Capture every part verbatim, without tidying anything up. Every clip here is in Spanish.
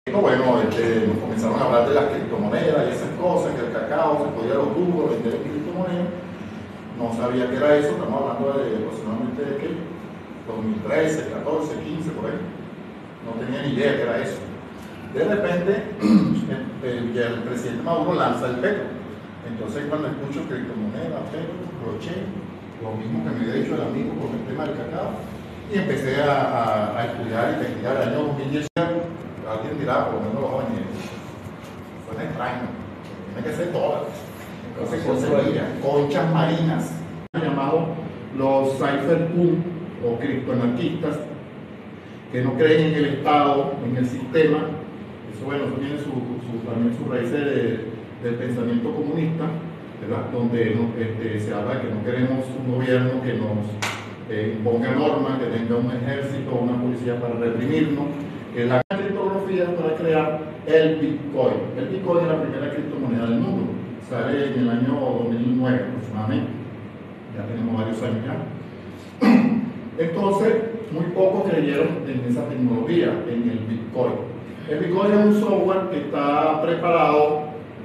Bueno, este, nos comenzaron a hablar de las criptomonedas y esas cosas, que el cacao se podía los duro, vender en criptomonedas. No sabía qué era eso, estamos hablando de aproximadamente de qué, dos mil trece, catorce, quince, por ahí. No tenía ni idea qué era eso. De repente, el, el, el presidente Maduro lanza el petro. Entonces, cuando escucho criptomonedas, petro, blockchain, lo mismo que me había dicho el amigo con el tema del cacao, y empecé a, a, a estudiar y investigar. El año dos mil diez, alguien dirá, por lo menos los jóvenes, suena extraño, tiene que ser dólares. Entonces conseguía conchas marinas, llamados los cypherpunk o criptoanarquistas, que no creen en el Estado, en el sistema. Eso, bueno, eso tiene su, su, también sus raíces de, del pensamiento comunista, ¿verdad? Donde no, este, se habla de que no queremos un gobierno que nos eh, imponga normas, que tenga un ejército o una policía para reprimirnos. Que la criptografía para crear el Bitcoin. El Bitcoin es la primera criptomoneda del mundo. Sale en el año dos mil nueve aproximadamente. Ya tenemos varios años ya. Entonces, muy pocos creyeron en esa tecnología, en el Bitcoin. El Bitcoin es un software que está preparado,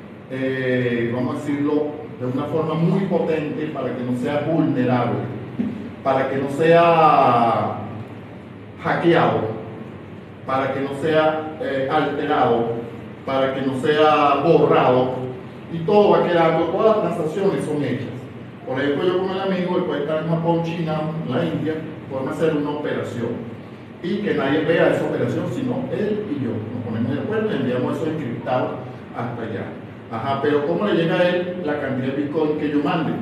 eh, vamos a decirlo, de una forma muy potente para que no sea vulnerable, para que no sea hackeado, para que no sea eh, alterado, para que no sea borrado, y todo va quedando, todas las transacciones son hechas. Por ejemplo, yo con el amigo, el cual está en Japón, China, en la India, podemos hacer una operación, y que nadie vea esa operación, sino él y yo. Nos ponemos de acuerdo y enviamos eso encriptado hasta allá. Ajá, pero ¿cómo le llega a él la cantidad de Bitcoin que yo mande?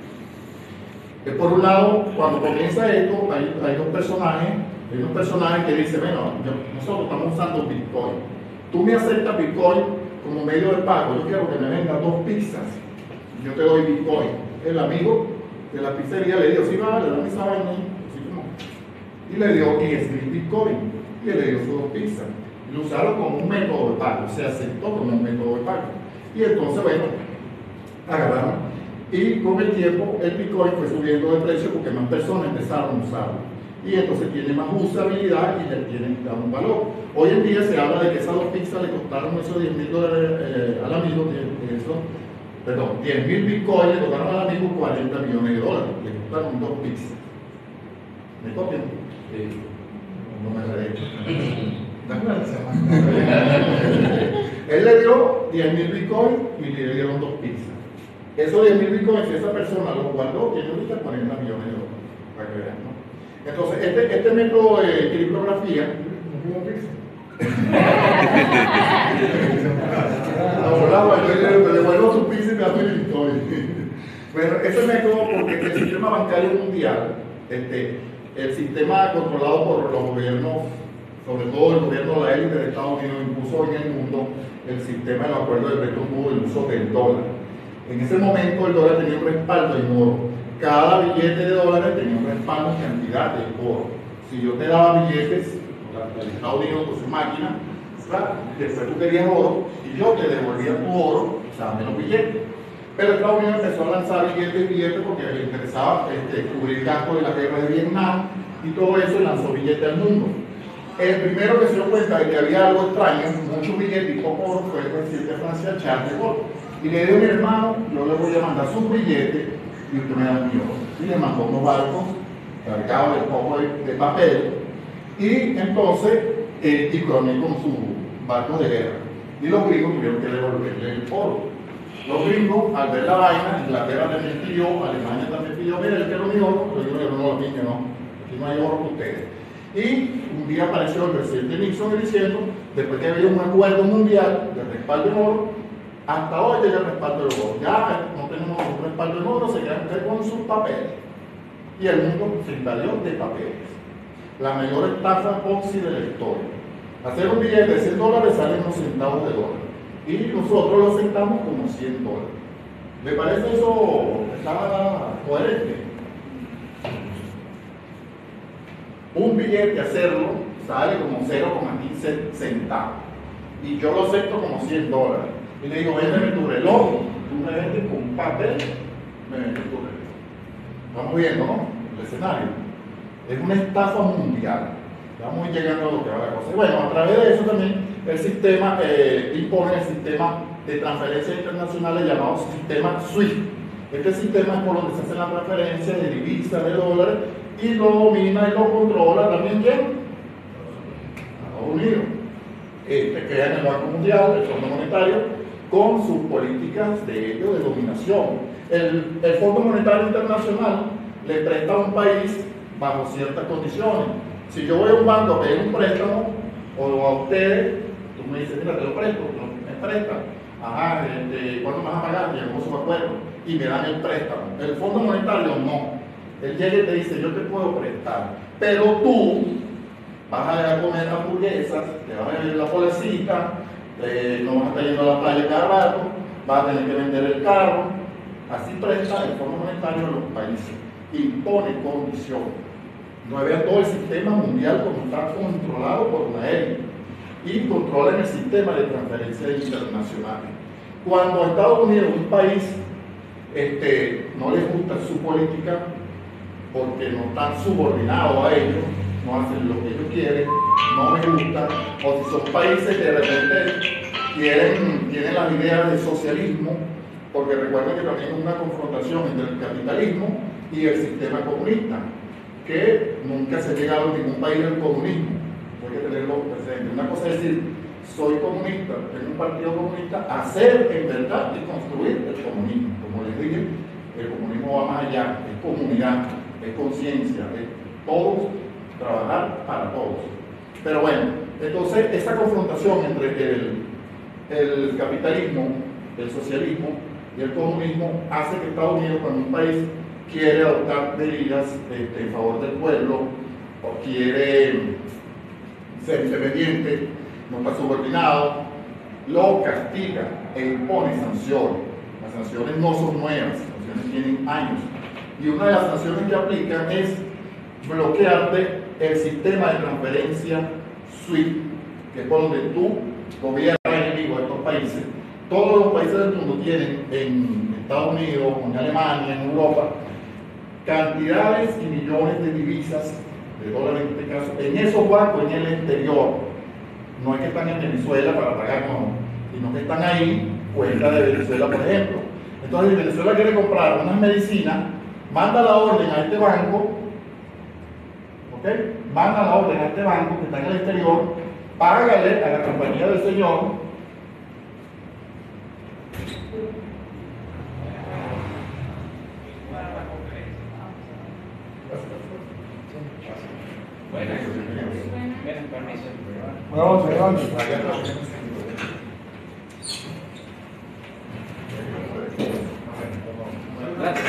Que por un lado, cuando comienza esto, hay, hay dos personajes. Hay unos personajes que dicen, bueno, yo, nosotros estamos usando Bitcoin. Tú me aceptas Bitcoin como medio de pago. Yo quiero que me vendas dos pizzas. Yo te doy Bitcoin. El amigo de la pizzería le dio, sí, vale, dame esa vaina. Así como. Y le dio diez mil Bitcoin. Y él le dio sus dos pizzas. Y lo usaron como un método de pago. Se aceptó como un método de pago. Y entonces, bueno, agarraron. Y con el tiempo, el Bitcoin fue subiendo de precio porque más personas empezaron a usarlo. Y entonces tiene más usabilidad y le tienen que dar un valor. Hoy en día se habla de que esas dos pizzas le costaron esos diez mil dólares eh, al amigo, de, de eso, perdón, diez mil bitcoins le costaron al amigo cuarenta millones de dólares, le costaron dos pizzas. ¿Me copian? Eh, no me reí. Él le dio diez mil bitcoins y le dieron dos pizzas. Esos diez mil bitcoins, si esa persona los guardó, tiene ahorita cuarenta millones de dólares, para que vean, ¿no? Entonces, este, este método de criptografía, le devuelvo su pizza y me hace el Bitcoin. Bueno, ese método, porque el sistema bancario mundial, este, el sistema controlado por los gobiernos, sobre todo el gobierno de la élite de Estados Unidos, impuso en el mundo el sistema del acuerdo de Bretton Woods, el uso del dólar. En ese momento el dólar tenía un respaldo en oro. Cada billete de dólares tenía un respaldo en cantidad de oro. Si yo te daba billetes del Estados Unidos con su máquina, ¿verdad? Después tú querías oro y yo te devolvía tu oro, dame los billetes. Pero Estados Unidos empezó a lanzar billetes y billetes porque le interesaba este, cubrir gastos de la guerra de Vietnam y todo eso, y lanzó billetes al mundo. El primero que se dio cuenta de que había algo extraño, muchos billetes y poco oro, fue el presidente de Francia, Charles de Gaulle. Y le dijo a mi hermano, yo le voy a mandar sus billetes y usted me da un millón. Y le mandó unos barcos cargados de poco de, de papel, y entonces, eh, y con, con sus barcos de guerra. Y los gringos tuvieron que devolverle el oro. Los gringos, al ver la vaina, Inglaterra también pidió, Alemania también pidió, mira, yo quiero mi oro, pero yo no, no, no, no, aquí no hay oro para ustedes. Y un día apareció el presidente Nixon diciendo, después que había un acuerdo mundial de respaldo en oro, hasta hoy llega el respaldo del oro. Ya no tenemos un respaldo en oro, se quedan ustedes con sus papeles. Y el mundo se invadió de papeles. La mayor estafa Ponzi de la historia. Hacer un billete de cien dólares sale unos centavos de dólar. Y nosotros lo aceptamos como cien dólares. ¿Le parece eso estaba coherente? Un billete hacerlo sale como cero coma quince centavos. Y yo lo acepto como cien dólares. Y le digo, véndeme tu reloj, tú me vendes con un papel, me vendes tu reloj. Estamos viendo, ¿no? El escenario. Es una estafa mundial. Estamos llegando a lo que va la cosa. Y bueno, a través de eso también el sistema, eh, impone el sistema de transferencias internacionales llamado sistema SWIFT. Este sistema es por donde se hace la transferencia de divisas, de dólares, y lo domina y lo controla también ¿quién? Estados Unidos. Este crea en el Banco Mundial, el Fondo Monetario, con sus políticas de ello de dominación. El, el Fondo Monetario Internacional le presta a un país bajo ciertas condiciones. Si yo voy a un banco a pedir un préstamo, o a ustedes, tú me dices, mira, te lo presto, me presta. Ajá, este, ¿cuánto me vas a pagar? Llegamos a un acuerdo y me dan el préstamo. El Fondo Monetario no. Él llega y te dice, yo te puedo prestar, pero tú vas a comer hamburguesas, te vas a beber la polecita, eh, no vas a estar yendo a la playa cada rato, vas a tener que vender el carro. Así presta el Fondo Monetario a los países, impone condiciones. No vean todo el sistema mundial como está controlado por una élite y controlan el sistema de transferencias internacionales. Cuando Estados Unidos, un país, este, no les gusta su política porque no están subordinados a ellos, no hacen lo que ellos quieren, no me gusta, o si son países que de repente quieren, tienen las ideas de socialismo, porque recuerden que también hay una confrontación entre el capitalismo y el sistema comunista, que nunca se ha llegado a ningún país del comunismo. Hay que tenerlo presente. Una cosa es decir, soy comunista, tengo un partido comunista, hacer en verdad y construir el comunismo. Como les dije, el comunismo va más allá, es comunidad, es conciencia, es todos trabajar para todos. Pero bueno, entonces esa confrontación entre el, el capitalismo, el socialismo y el comunismo hace que Estados Unidos, cuando un país quiere adoptar medidas este, en favor del pueblo o quiere ser independiente, no está subordinado, lo castiga e impone sanciones. Las sanciones no son nuevas, las sanciones tienen años. Y una de las sanciones que aplican es bloquearte el sistema de transferencia SWIFT, que es por donde tú gobiernas enemigo de estos países. Todos los países del mundo tienen en Estados Unidos, en Alemania, en Europa, cantidades y millones de divisas, de dólares en este caso, en esos bancos en el exterior. No es que están en Venezuela para pagar, no, sino que están ahí, cuenta de Venezuela, por ejemplo. Entonces, si Venezuela quiere comprar unas medicinas, manda la orden a este banco, ¿ok? Manda la orden a este banco que está en el exterior, págale a la compañía del señor. Bueno, permiso. Vamos, vamos. Gracias.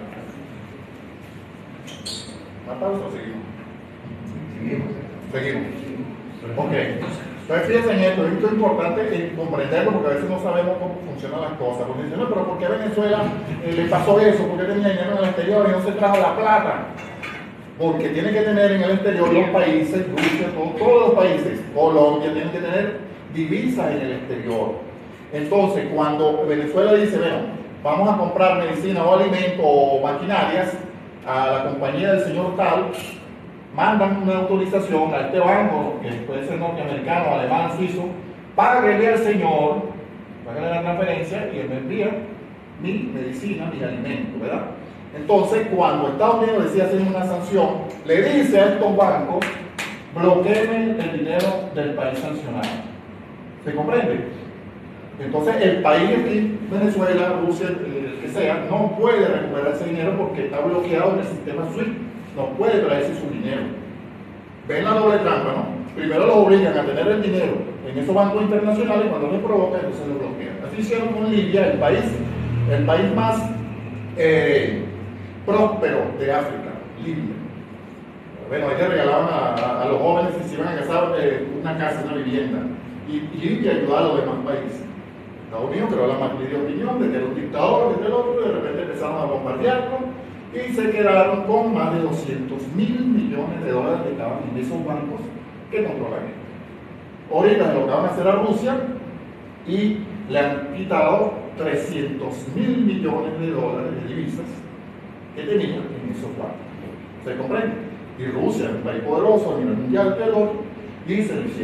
¿Más pausa o seguimos? Seguimos. Ok. Entonces fíjense en esto, esto es importante comprenderlo porque a veces no sabemos cómo funcionan las cosas. Porque dicen, no, pero ¿por qué a Venezuela eh, le pasó eso? ¿Por qué tenía dinero en el exterior y no se trajo la plata? Porque tiene que tener en el exterior los países, Rusia, todo, todos los países, Colombia, tienen que tener divisas en el exterior. Entonces, cuando Venezuela dice, bueno, vamos a comprar medicina o alimentos o maquinarias a la compañía del señor tal, mandan una autorización a este banco, que puede ser norteamericano, alemán, suizo, páguele al señor, páguele la transferencia y él me envía mi medicina, mis alimentos, ¿verdad? Entonces, cuando Estados Unidos decide hacer una sanción, le dice a estos bancos, bloqueen el dinero del país sancionado. ¿Se comprende? Entonces, el país aquí, Venezuela, Rusia, el que sea, no puede recuperar ese dinero porque está bloqueado en el sistema SWIFT. No puede traerse su dinero. ¿Ven la doble trampa, no? Primero los obligan a tener el dinero en esos bancos internacionales, cuando les provoca, entonces lo bloquean. Así hicieron con Libia, el país, el país más eh, próspero de África, Libia. Bueno, ellos regalaban a, a, a los jóvenes que se iban a casar eh, una casa, una vivienda. Y, y Libia ayudaba a los demás países. Estados Unidos creó la mayoría de opinión de que era un dictador, desde el otro, y de repente empezaron a bombardearlo y se quedaron con más de doscientos mil millones de dólares que estaban en esos bancos que controlan esto. Ahorita lo que van a hacer a Rusia y le han quitado trescientos mil millones de dólares de divisas que tenían en esos bancos. ¿Se comprende? Y Rusia, un país poderoso a nivel mundial, pero y se lo hicieron.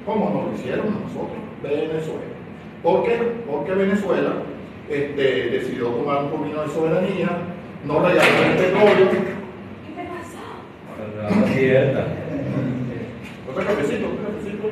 como nos lo hicieron a nosotros, Venezuela. ¿Por qué? Porque Venezuela este, decidió tomar un camino de soberanía, no regaló el petróleo. ¿Qué te pasó? La cierta. Otro cafecito, otro cafecito.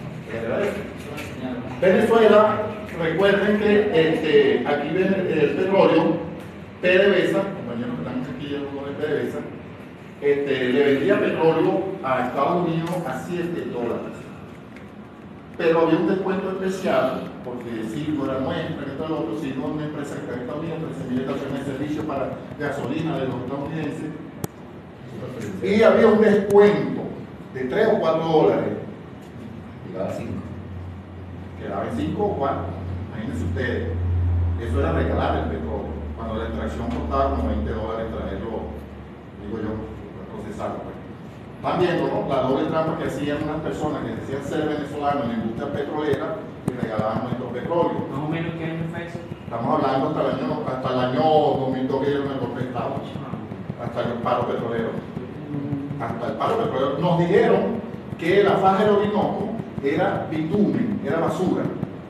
Venezuela, recuerden que este, aquí ven el petróleo, PDVSA, compañeros que están aquí con el PDVSA, este, le vendía petróleo a Estados Unidos a siete dólares. Pero había un descuento especial, porque Silco era nuestra, que todo lo otro, Silco es una empresa que está en Estados Unidos, ofrece mil estaciones de servicio para gasolina de los estadounidenses. Y había un descuento de tres o cuatro dólares. Y cada cinco. Quedaba en cinco o cuatro. Imagínense ustedes. Eso era regalar el petróleo. Cuando la extracción costaba como veinte dólares traerlo, digo yo, procesarlo. Pues. Están viendo, ¿no? La doble trampa que hacían unas personas que decían ser venezolanos en la industria petrolera y regalaban nuestro petróleo. Más o menos, ¿qué año fue eso? Estamos hablando hasta el año, hasta el año dos mil dos que dieron el golpe de Estado. Hasta el paro petrolero. Hasta el paro petrolero. Nos dijeron que la faja del Orinoco era bitumen, era basura.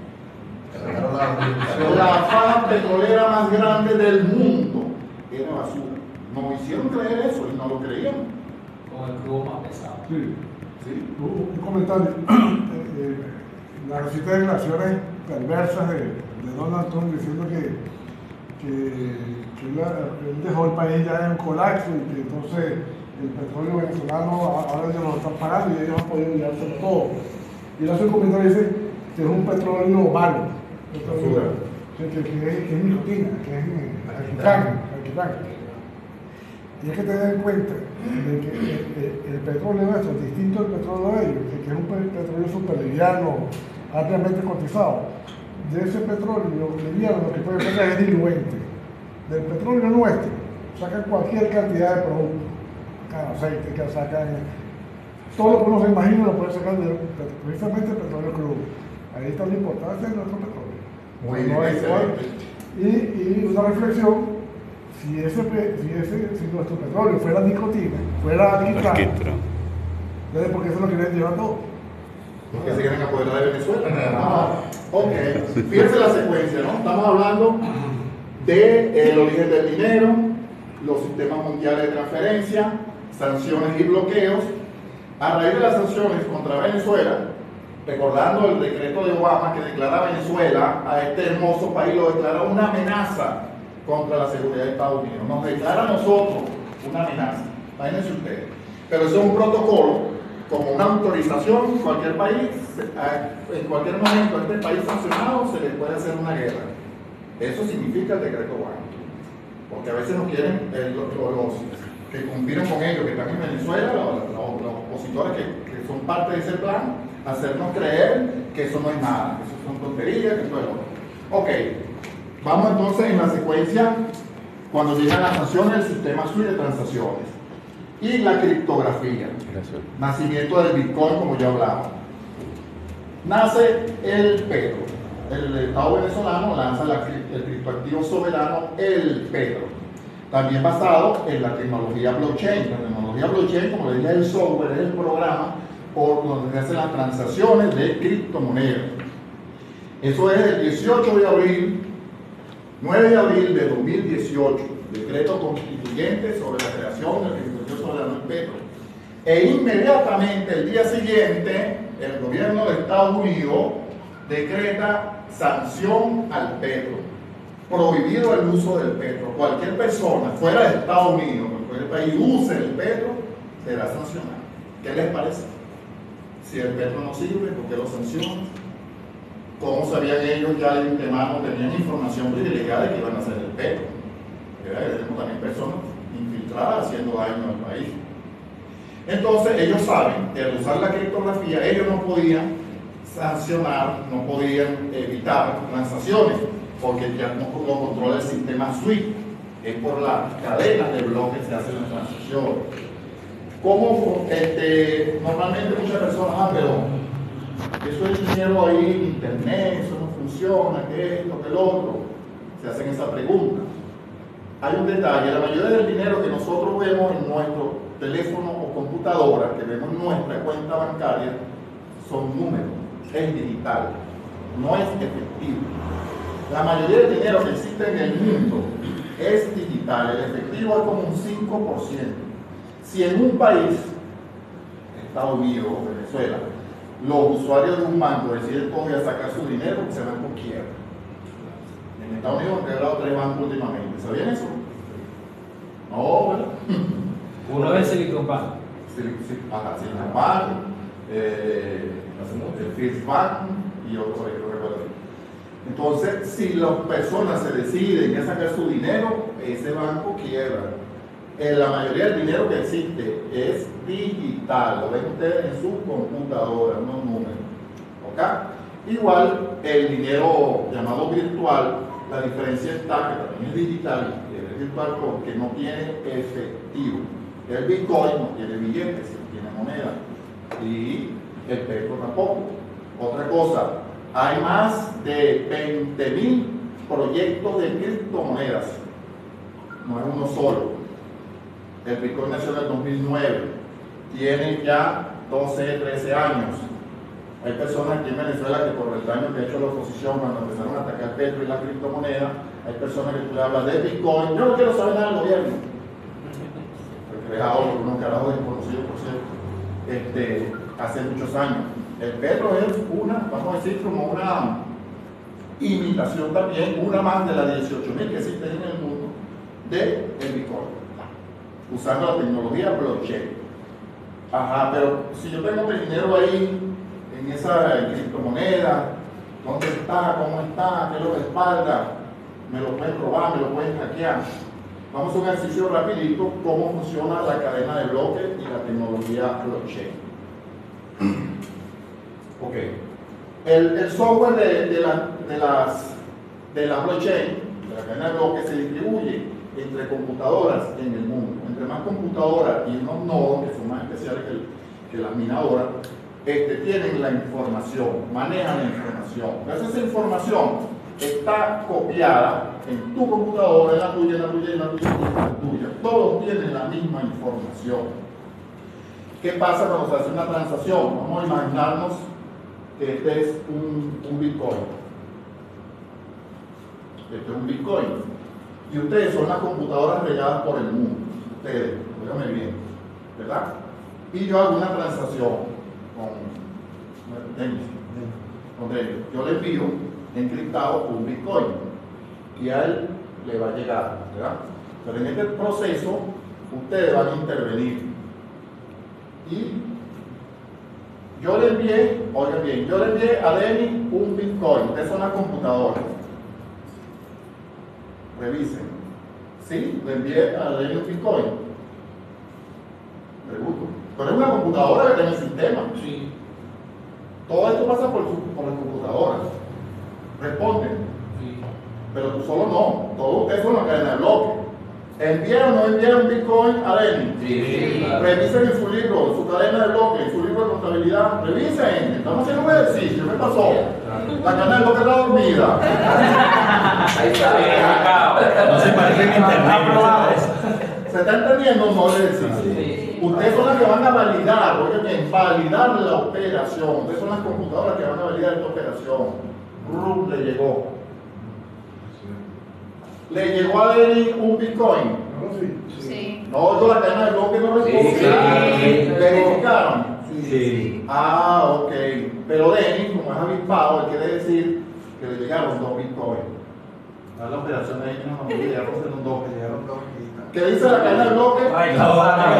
La faja petrolera más grande del mundo era basura. Nos hicieron creer eso y no lo creíamos. Con el cubo más pesado. Sí. ¿Sí? Un un comentario. Eh, eh, las recientes declaraciones perversas de, de Donald Trump diciendo que, que, que la- él dejó el país ya en colapso y que entonces el petróleo venezolano ahora ya lo están pagando y ellos han podido llevarse todo. Y él hace un comentario y dice que es un petróleo malo. Basura. Que, que, que es, que es nicotina, que es alquitrán, alquitrán. Y hay que tener en cuenta de que el, el, el petróleo nuestro es distinto al petróleo de ellos, que es un pe- petróleo súper liviano, ampliamente cotizado. De ese petróleo liviano lo que puede sacar es diluente. Del petróleo nuestro sacan cualquier cantidad de productos, sacan aceite, que sacan todo lo que uno se imagina lo puede sacar de precisamente el petróleo crudo. Ahí está la importancia de nuestro petróleo. Muy No bien, es igual. excelente. Y, y una reflexión. Si, ese, pe- si, ese, si nuestro petróleo fuera nicotina, fuera alquitrán, entonces ¿por qué se lo quieren llevar todo? Porque se quieren apoderar de Venezuela. Ah, ok, fíjense la secuencia, ¿no? Estamos hablando del origen del dinero, los sistemas mundiales de transferencia, sanciones y bloqueos. A raíz de las sanciones contra Venezuela, recordando el decreto de Obama que declara a Venezuela, a este hermoso país, lo declara una amenaza contra la seguridad de Estados Unidos. Nos declara a nosotros una amenaza. Imagínense ustedes. Pero eso es un protocolo, como una autorización, cualquier país, en cualquier momento a este país sancionado se le puede hacer una guerra. Eso significa el decreto Obama. Porque a veces no quieren, eh, los, los que cumplieron con ellos, que están en Venezuela, los, los, los opositores que, que son parte de ese plan, hacernos creer que eso no es nada, que eso son tonterías, que eso es lo. Ok. Vamos entonces en la secuencia cuando llegan las sanciones del sistema SWIFT de transacciones y la criptografía. Gracias. Nacimiento del Bitcoin, como ya hablamos. Nace el Petro. El Estado venezolano lanza la, el criptoactivo soberano, el Petro. También basado en la tecnología blockchain. La tecnología blockchain, como le dije, el software, es el programa por donde se hacen las transacciones de criptomonedas. Eso es el dieciocho de abril. nueve de abril de dos mil dieciocho, decreto constituyente sobre la creación del criptoactivo soberano del Petro. E inmediatamente, el día siguiente, el gobierno de Estados Unidos decreta sanción al petro, prohibido el uso del petro. Cualquier persona fuera de Estados Unidos, cualquier país use el petro, será sancionado. ¿Qué les parece? Si el petro no sirve, ¿por qué lo sancionan? ¿Cómo sabían ellos ya de antemano? Tenían información privilegiada de que iban a hacer el petro. Tenemos también personas infiltradas haciendo daño al país. Entonces ellos saben que al usar la criptografía ellos no podían sancionar, no podían evitar transacciones, porque ya no lo controla el sistema SWIFT, es por las cadenas de bloques que se hacen las transacciones. Como este, normalmente muchas personas, ah, pero eso es dinero ahí en internet, eso no funciona, ¿qué es lo que el otro? Se hacen esa pregunta. Hay un detalle, la mayoría del dinero que nosotros vemos en nuestro teléfono o computadora, que vemos en nuestra cuenta bancaria, son números, es digital, no es efectivo. La mayoría del dinero que existe en el mundo es digital, el efectivo es como un cinco por ciento. Si en un país, Estados Unidos o Venezuela, los usuarios de un banco deciden coger a sacar su dinero, se van por quiebra. En Estados Unidos han quebrado tres bancos últimamente, ¿sabían eso? No, ¿verdad? Uno es Silicon Valley. Ajá, Silicon Valley, eh, el First Bank y otro que no recuerdo. Entonces, si las personas se deciden a sacar su dinero, ese banco quiebra. Eh, la mayoría del dinero que existe es digital, lo ven ustedes en su computadora, unos números. ¿Ok? Igual, el dinero llamado virtual, la diferencia está que también es digital, y es virtual porque no tiene efectivo. El Bitcoin no tiene billetes, no tiene moneda, y el Petro tampoco. Otra cosa, hay más de veinte mil proyectos de criptomonedas, no es uno solo. El Bitcoin nació en el dos mil nueve, tiene ya doce, trece años. Hay personas aquí en Venezuela que por el daño que ha hecho la oposición cuando empezaron a atacar Petro y la criptomoneda, hay personas que tú le hablas de Bitcoin, yo no quiero saber nada del gobierno. Creado por unos carajos desconocidos, por cierto, este, hace muchos años. El Petro es una, vamos a decir, como una imitación también, una más de las dieciocho mil que existen en el mundo, de el Bitcoin, usando la tecnología blockchain. Ajá, pero si yo tengo mi dinero ahí, en esa criptomoneda, ¿dónde está? ¿Cómo está? ¿Qué lo respalda? Me lo pueden robar, me lo pueden hackear. Vamos a un ejercicio rapidito, cómo funciona la cadena de bloques y la tecnología blockchain. Ok. El, el software de, de, la, de, las, de la blockchain, de la cadena de bloques, se distribuye entre computadoras en el mundo. Entre más computadoras y unos nodos que son más especiales que, el, que las minadoras, este, tienen la información, manejan la información. Entonces esa información está copiada en tu computadora, en la tuya, en la tuya, en la tuya, en la tuya. Todos tienen la misma información. ¿Qué pasa cuando se hace una transacción? Vamos a imaginarnos que este es un, un Bitcoin. Este es un Bitcoin. Y ustedes son las computadoras regadas por el mundo. Ustedes, díganme bien, ¿verdad? Y yo hago una transacción con Denis. Con Denis. Yo le envío encriptado un Bitcoin y a él le va a llegar, ¿verdad? Pero en este proceso ustedes van a intervenir y yo le envié, oigan bien, yo le envié a Denis un Bitcoin. Ustedes son las computadoras, revisen. ¿Sí? Le envié a Denis un Bitcoin. Pregunto, pero es una computadora que tiene el sistema. Sí. Todo esto pasa por, su, por las computadoras. Responden. Sí. Pero tú solo no. Todos ustedes son la cadena de bloques. ¿Enviaron o no enviaron Bitcoin a Denis? Sí, sí, claro. Revisen en su libro, su cadena de bloques, en su libro de contabilidad. Revisen. Estamos haciendo un ejercicio. ¿Qué pasó? La cadena de bloques está dormida. Ahí está. No se parece en internet. ¿Se está entendiendo o no el ejercicio? Sí. Ustedes son las que van a validar, oigan bien, validar la operación. Ustedes son las computadoras que van a validar esta operación. Rum le llegó. Le llegó a Denis un Bitcoin. No, sí. Sí. No, oigo la cadena de bloques no responde. Sí, claro. ¿Verificaron? Sí. Ah, ok. Pero Denis, como es avispado, él quiere decir que le llegaron dos Bitcoins. A la operación de Denis no me llegaron dos, que llegaron dos. ¿Qué dice la cadena de bloques? Ay, no,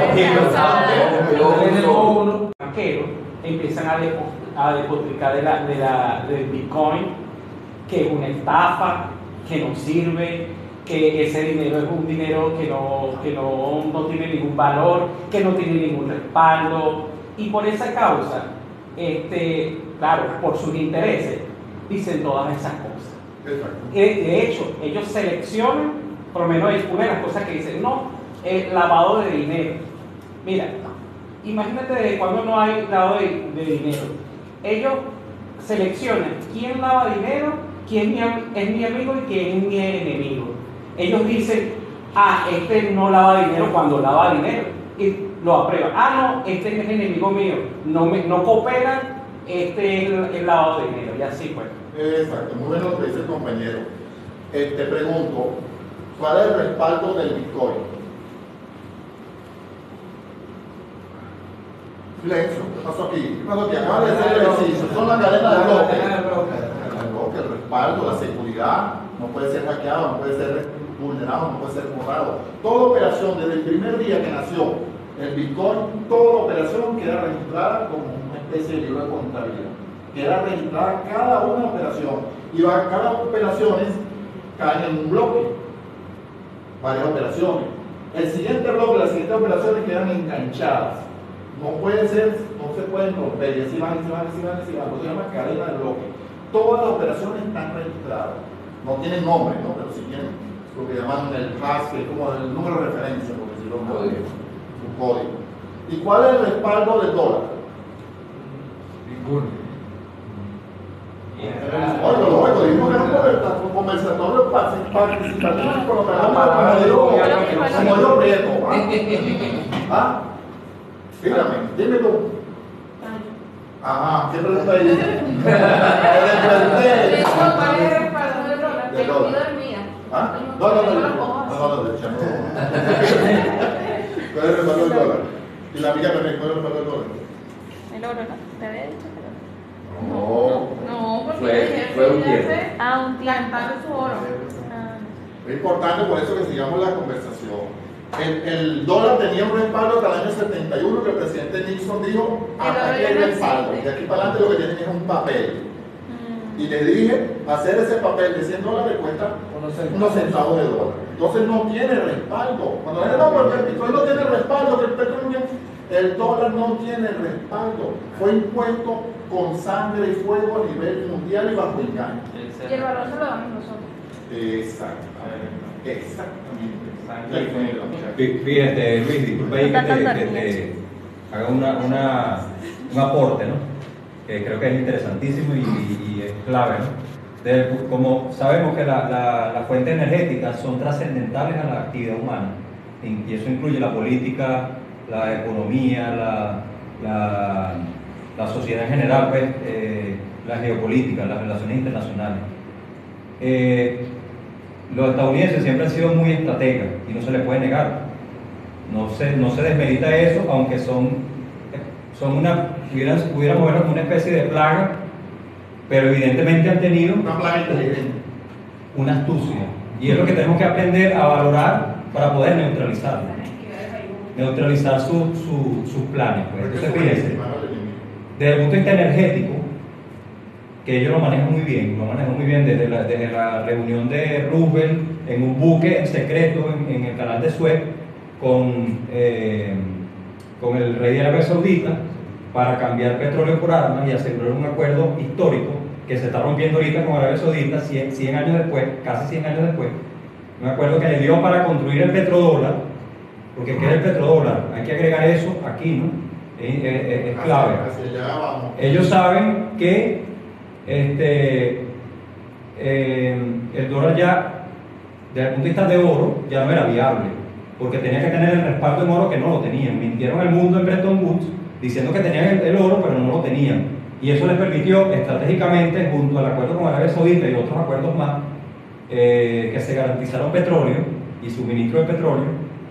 uno banqueros empiezan a, depo, a despotricar de la, de la, del Bitcoin, que es una estafa, que no sirve, que ese dinero es un dinero que no, que no, no tiene ningún valor, que no tiene ningún respaldo, y por esa causa, este, claro, por sus intereses, dicen todas esas cosas. Exacto. De, de hecho, ellos seleccionan, por lo menos es una de las cosas que dicen, no, el lavado de dinero. Mira, imagínate de cuando no hay lavado de, de dinero. Ellos seleccionan quién lava dinero, quién es mi amigo y quién es mi enemigo. Ellos dicen, ah, este no lava dinero cuando lava dinero, y lo aprueban. Ah, no, este es enemigo mío, no, me, no cooperan este es el, el lavado de dinero, y así pues. Exacto, muy bueno lo que dice el compañero. Eh, te pregunto, ¿cuál es el respaldo del Bitcoin? Silencio, ¿qué pasó aquí? ¿Qué pasó aquí? Acaba de hacer el ejercicio, son las cadenas de bloque. El bloque, el respaldo, la seguridad, no puede ser hackeado, no puede ser vulnerado, no puede ser borrado. Toda operación, desde el primer día que nació el Bitcoin, toda operación queda registrada como una especie de libro de contabilidad. Queda registrada cada una operación. Y va, cada operación cae en un bloque, varias operaciones. El siguiente bloque, las siguientes operaciones quedan enganchadas. No pueden ser, no se pueden romper, y así van, y se van, y se van, y se van. Lo que se llama cadena de bloque. Todas las operaciones están registradas. No tienen nombre, ¿no? Pero sí tienen lo que llaman el hash, que es como el número de referencia, por decirlo así, un código. ¿Y cuál es el respaldo del dólar? Ninguno. Oye, lo oigo, dijimos que era un conversatorio participativo con los canales como yo prieto. ¿Ah? Dígame, dime tú. Ajá, ¿qué pregunta ahí? ¿Cuál es el respaldo del dólar? Que no dormía. ¿Ah? No, no, no, no, no, no, no, ¿cuál es el respaldo del dólar? Y la amiga también, ¿cuál es el respaldo del dólar? El oro, ¿no? Te había dicho que no. No. No, porque Fue- fue un tiempo. Ah, un tiempo. Cantando su oro. Ah, Es importante por eso que sigamos la conversación. El, el dólar tenía un respaldo hasta el año setenta y uno que el presidente Nixon dijo, hasta aquí hay respaldo. De aquí para adelante lo que tienen es un papel. mm. Y le dije, hacer ese papel de cien dólares cuesta unos centavos de dólar. Entonces no tiene respaldo. Cuando la gente no, porque el Bitcoin no tiene respaldo, que el petróleo, el dólar no tiene respaldo. Fue impuesto con sangre y fuego a nivel mundial y bajo engaño. Y el valor se lo damos nosotros. Exactamente. Exactamente. Fí- Fíjate, Luis, disculpa ahí que te, que te haga una, una, un aporte, ¿no? Que creo que es interesantísimo y, y- y es clave, ¿no? De- como sabemos que la- la- las fuentes energéticas son trascendentales a la actividad humana, y, y eso incluye la política, la economía, la, la, la sociedad en general, pues, eh, la geopolítica, las relaciones internacionales. Eh, Los estadounidenses siempre han sido muy estrategas y no se les puede negar. No se, no se desmerita eso, aunque son, son una, pudieran, pudiéramos verlo como una especie de plaga, pero evidentemente han tenido Una plaga inteligente. una astucia. Y es lo que tenemos que aprender a valorar para poder neutralizarlo. Neutralizar su- su- sus planes. Pues. Entonces, fíjense, desde el punto de vista energético, que ellos lo manejan muy bien, lo manejan muy bien desde la, desde la reunión de Roosevelt en un buque en secreto en, en el canal de Suez con, eh, con el rey de Arabia Saudita para cambiar petróleo por armas y asegurar un acuerdo histórico que se está rompiendo ahorita con Arabia Saudita cien, cien años después, casi cien años después. Un acuerdo que le dio para construir el petrodólar, porque ¿qué es el petrodólar? Hay que agregar eso aquí, ¿no? Es, es- es clave. Hacia allá vamos. Ellos saben que este, eh, el dólar ya, desde el punto de vista de oro, ya no era viable, porque tenía que tener el respaldo en oro que no lo tenían. Mintieron al mundo en Bretton Woods diciendo que tenían el, el oro, pero no lo tenían. Y eso les permitió estratégicamente, junto al acuerdo con Arabia Saudita y otros acuerdos más, eh, que se garantizaron petróleo y suministro de petróleo,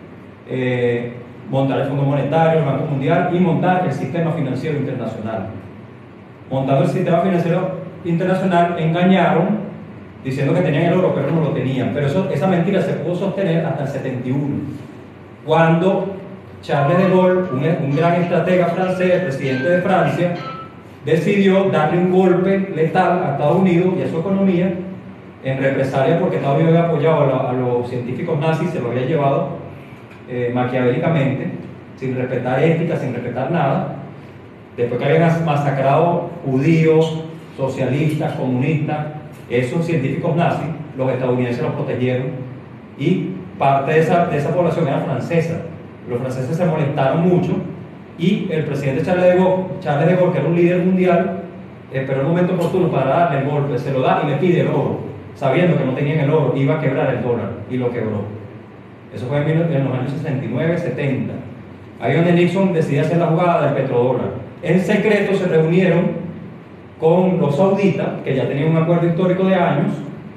eh, montar el Fondo Monetario, el Banco Mundial y montar el sistema financiero internacional. Montando el sistema financiero internacional, engañaron diciendo que tenían el oro, pero no lo tenían. Pero eso, esa mentira se pudo sostener hasta el setenta y uno, cuando Charles de Gaulle, un, un gran estratega francés, el presidente de Francia, decidió darle un golpe letal a Estados Unidos y a su economía en represalia porque Estados Unidos había apoyado a, la, a los científicos nazis, se lo había llevado eh, maquiavélicamente, sin respetar ética, sin respetar nada. Después que habían masacrado judíos, socialistas, comunistas, esos científicos nazis, los estadounidenses los protegieron y parte de esa, de esa población era francesa. Los franceses se molestaron mucho y el presidente Charles de Gaulle, Charles de Gaulle que era un líder mundial, esperó el momento oportuno para darle el golpe, se lo da y le pide el oro, sabiendo que no tenían el oro, iba a quebrar el dólar y lo quebró. Eso fue en los años sesenta y nueve, setenta. Ahí donde Nixon decidió hacer la jugada del petrodólar. En secreto se reunieron con los sauditas, que ya tenían un acuerdo histórico de años,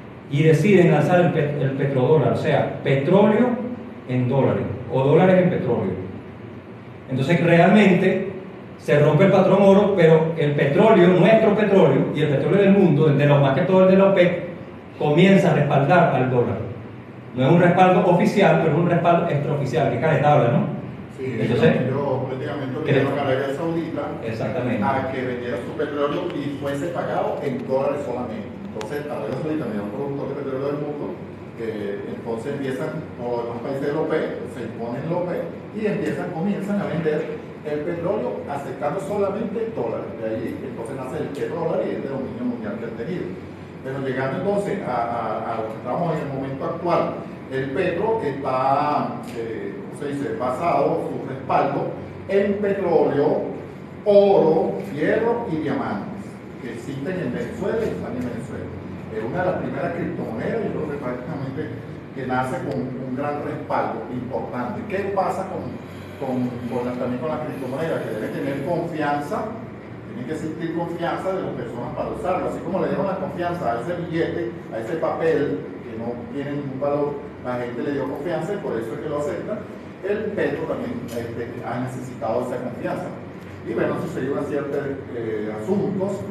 y deciden lanzar el, pet el petrodólar, o sea, petróleo en dólares, o dólares en petróleo. Entonces realmente se rompe el patrón oro, pero el petróleo, nuestro petróleo, y el petróleo del mundo, de lo más que todo el de la OPEC, comienza a respaldar al dólar. No es un respaldo oficial, pero es un respaldo extraoficial, que cae tabla, ¿no? Sí, entonces, yo prácticamente obligaron a Arabia Saudita exactamente. a que vendiera su petróleo y fuese pagado en dólares solamente. Entonces, Arabia Saudita, el mayor productor de petróleo del mundo, que entonces empiezan, o los demás países de la OPEC, se imponen la OPEC y empiezan, comienzan a vender el petróleo aceptando solamente dólares. De ahí entonces nace el petrodólar y el dominio mundial que han tenido. Pero llegando entonces a, a, a lo que estamos en el momento actual, el petro está, eh, ¿cómo se dice?, basado, su respaldo, en petróleo, oro, hierro y diamantes, que existen en Venezuela y están en Venezuela. Es una de las primeras criptomonedas, yo creo que prácticamente que nace con un gran respaldo importante. ¿Qué pasa con, con, con la, también con la criptomoneda? Que debe tener confianza, tiene que existir confianza de las personas para usarlo, así como le dieron la confianza a ese billete, a ese papel que no tiene ningún valor, la gente le dio confianza y por eso es que lo acepta. El petro también este, ha necesitado esa confianza. Y bueno, sucedió una cierta eh, asuntos.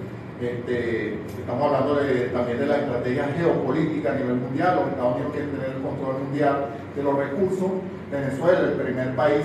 Este, estamos hablando de, también de la estrategia geopolítica a nivel mundial. Los Estados Unidos quieren tener el control mundial de los recursos. Venezuela, el primer país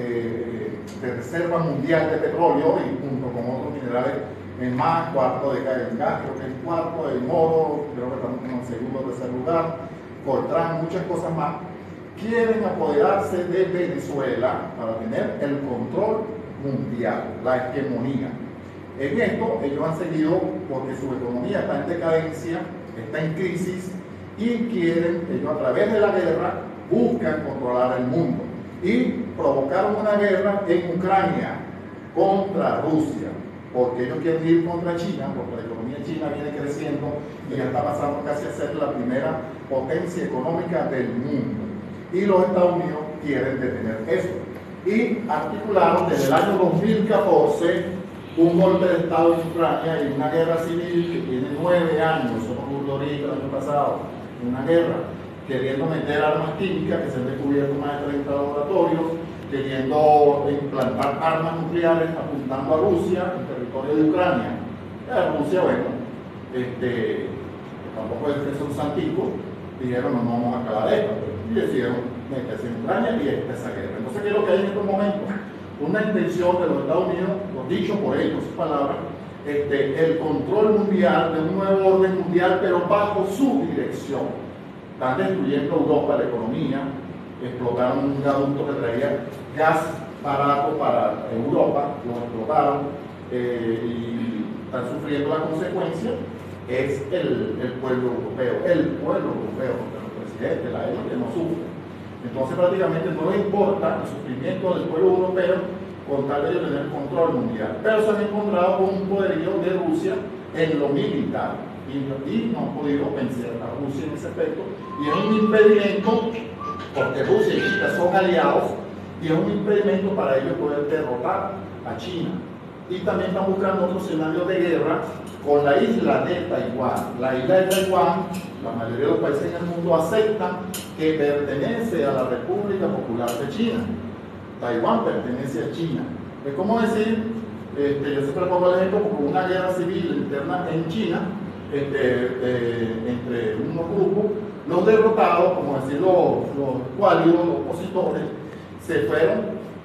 eh, de reserva mundial de petróleo y junto con otros minerales en más, cuarto de gas, creo que es cuarto, el oro, creo que estamos en el segundo o tercer lugar, Fortran, muchas cosas más. Quieren apoderarse de Venezuela para tener el control mundial, la hegemonía. En esto ellos han seguido porque su economía está en decadencia, está en crisis y quieren, ellos a través de la guerra buscan controlar el mundo y provocaron una guerra en Ucrania contra Rusia, porque ellos quieren ir contra China, porque la economía china viene creciendo y ya está pasando casi a ser la primera potencia económica del mundo. Y los Estados Unidos quieren detener eso. Y articularon desde el año dos mil catorce un golpe de Estado en Ucrania y una guerra civil que tiene nueve años, eso no ocurrió ahorita el año pasado, una guerra, queriendo meter armas químicas, que se han descubierto más de treinta laboratorios, queriendo implantar armas nucleares apuntando a Rusia, en territorio de Ucrania. Eh, Rusia, bueno, este, tampoco es que son santicos, dijeron no, no vamos a acabar esto, y decidieron meterse en Ucrania y esta guerra. Entonces, ¿qué es lo que hay en estos momentos? Una intención de los Estados Unidos, lo dicho por ellos, sus palabras, este, el control mundial de un nuevo orden mundial, pero bajo su dirección. Están destruyendo Europa, la economía, explotaron un gasoducto que traía gas barato para Europa, lo explotaron eh, y están sufriendo la consecuencia. Es el, el pueblo europeo, el pueblo europeo, porque el presidente, la élite no sufre. Entonces prácticamente no les importa el sufrimiento del pueblo europeo con tal de ellos tener control mundial. Pero se han encontrado con un poderío de Rusia en lo militar y, y no han podido vencer a Rusia en ese aspecto. Y es un impedimento, porque Rusia y China son aliados, y es un impedimento para ellos poder derrotar a China. Y también están buscando otro escenario de guerra con la isla de Taiwán. La isla de Taiwán, la mayoría de los países en el mundo aceptan que pertenece a la República Popular de China. Taiwán pertenece a China. Es como decir, este, yo siempre pongo el ejemplo como una guerra civil interna en China, este, eh, entre unos grupos, los derrotados, como decir los, los cuálidos, los opositores, se fueron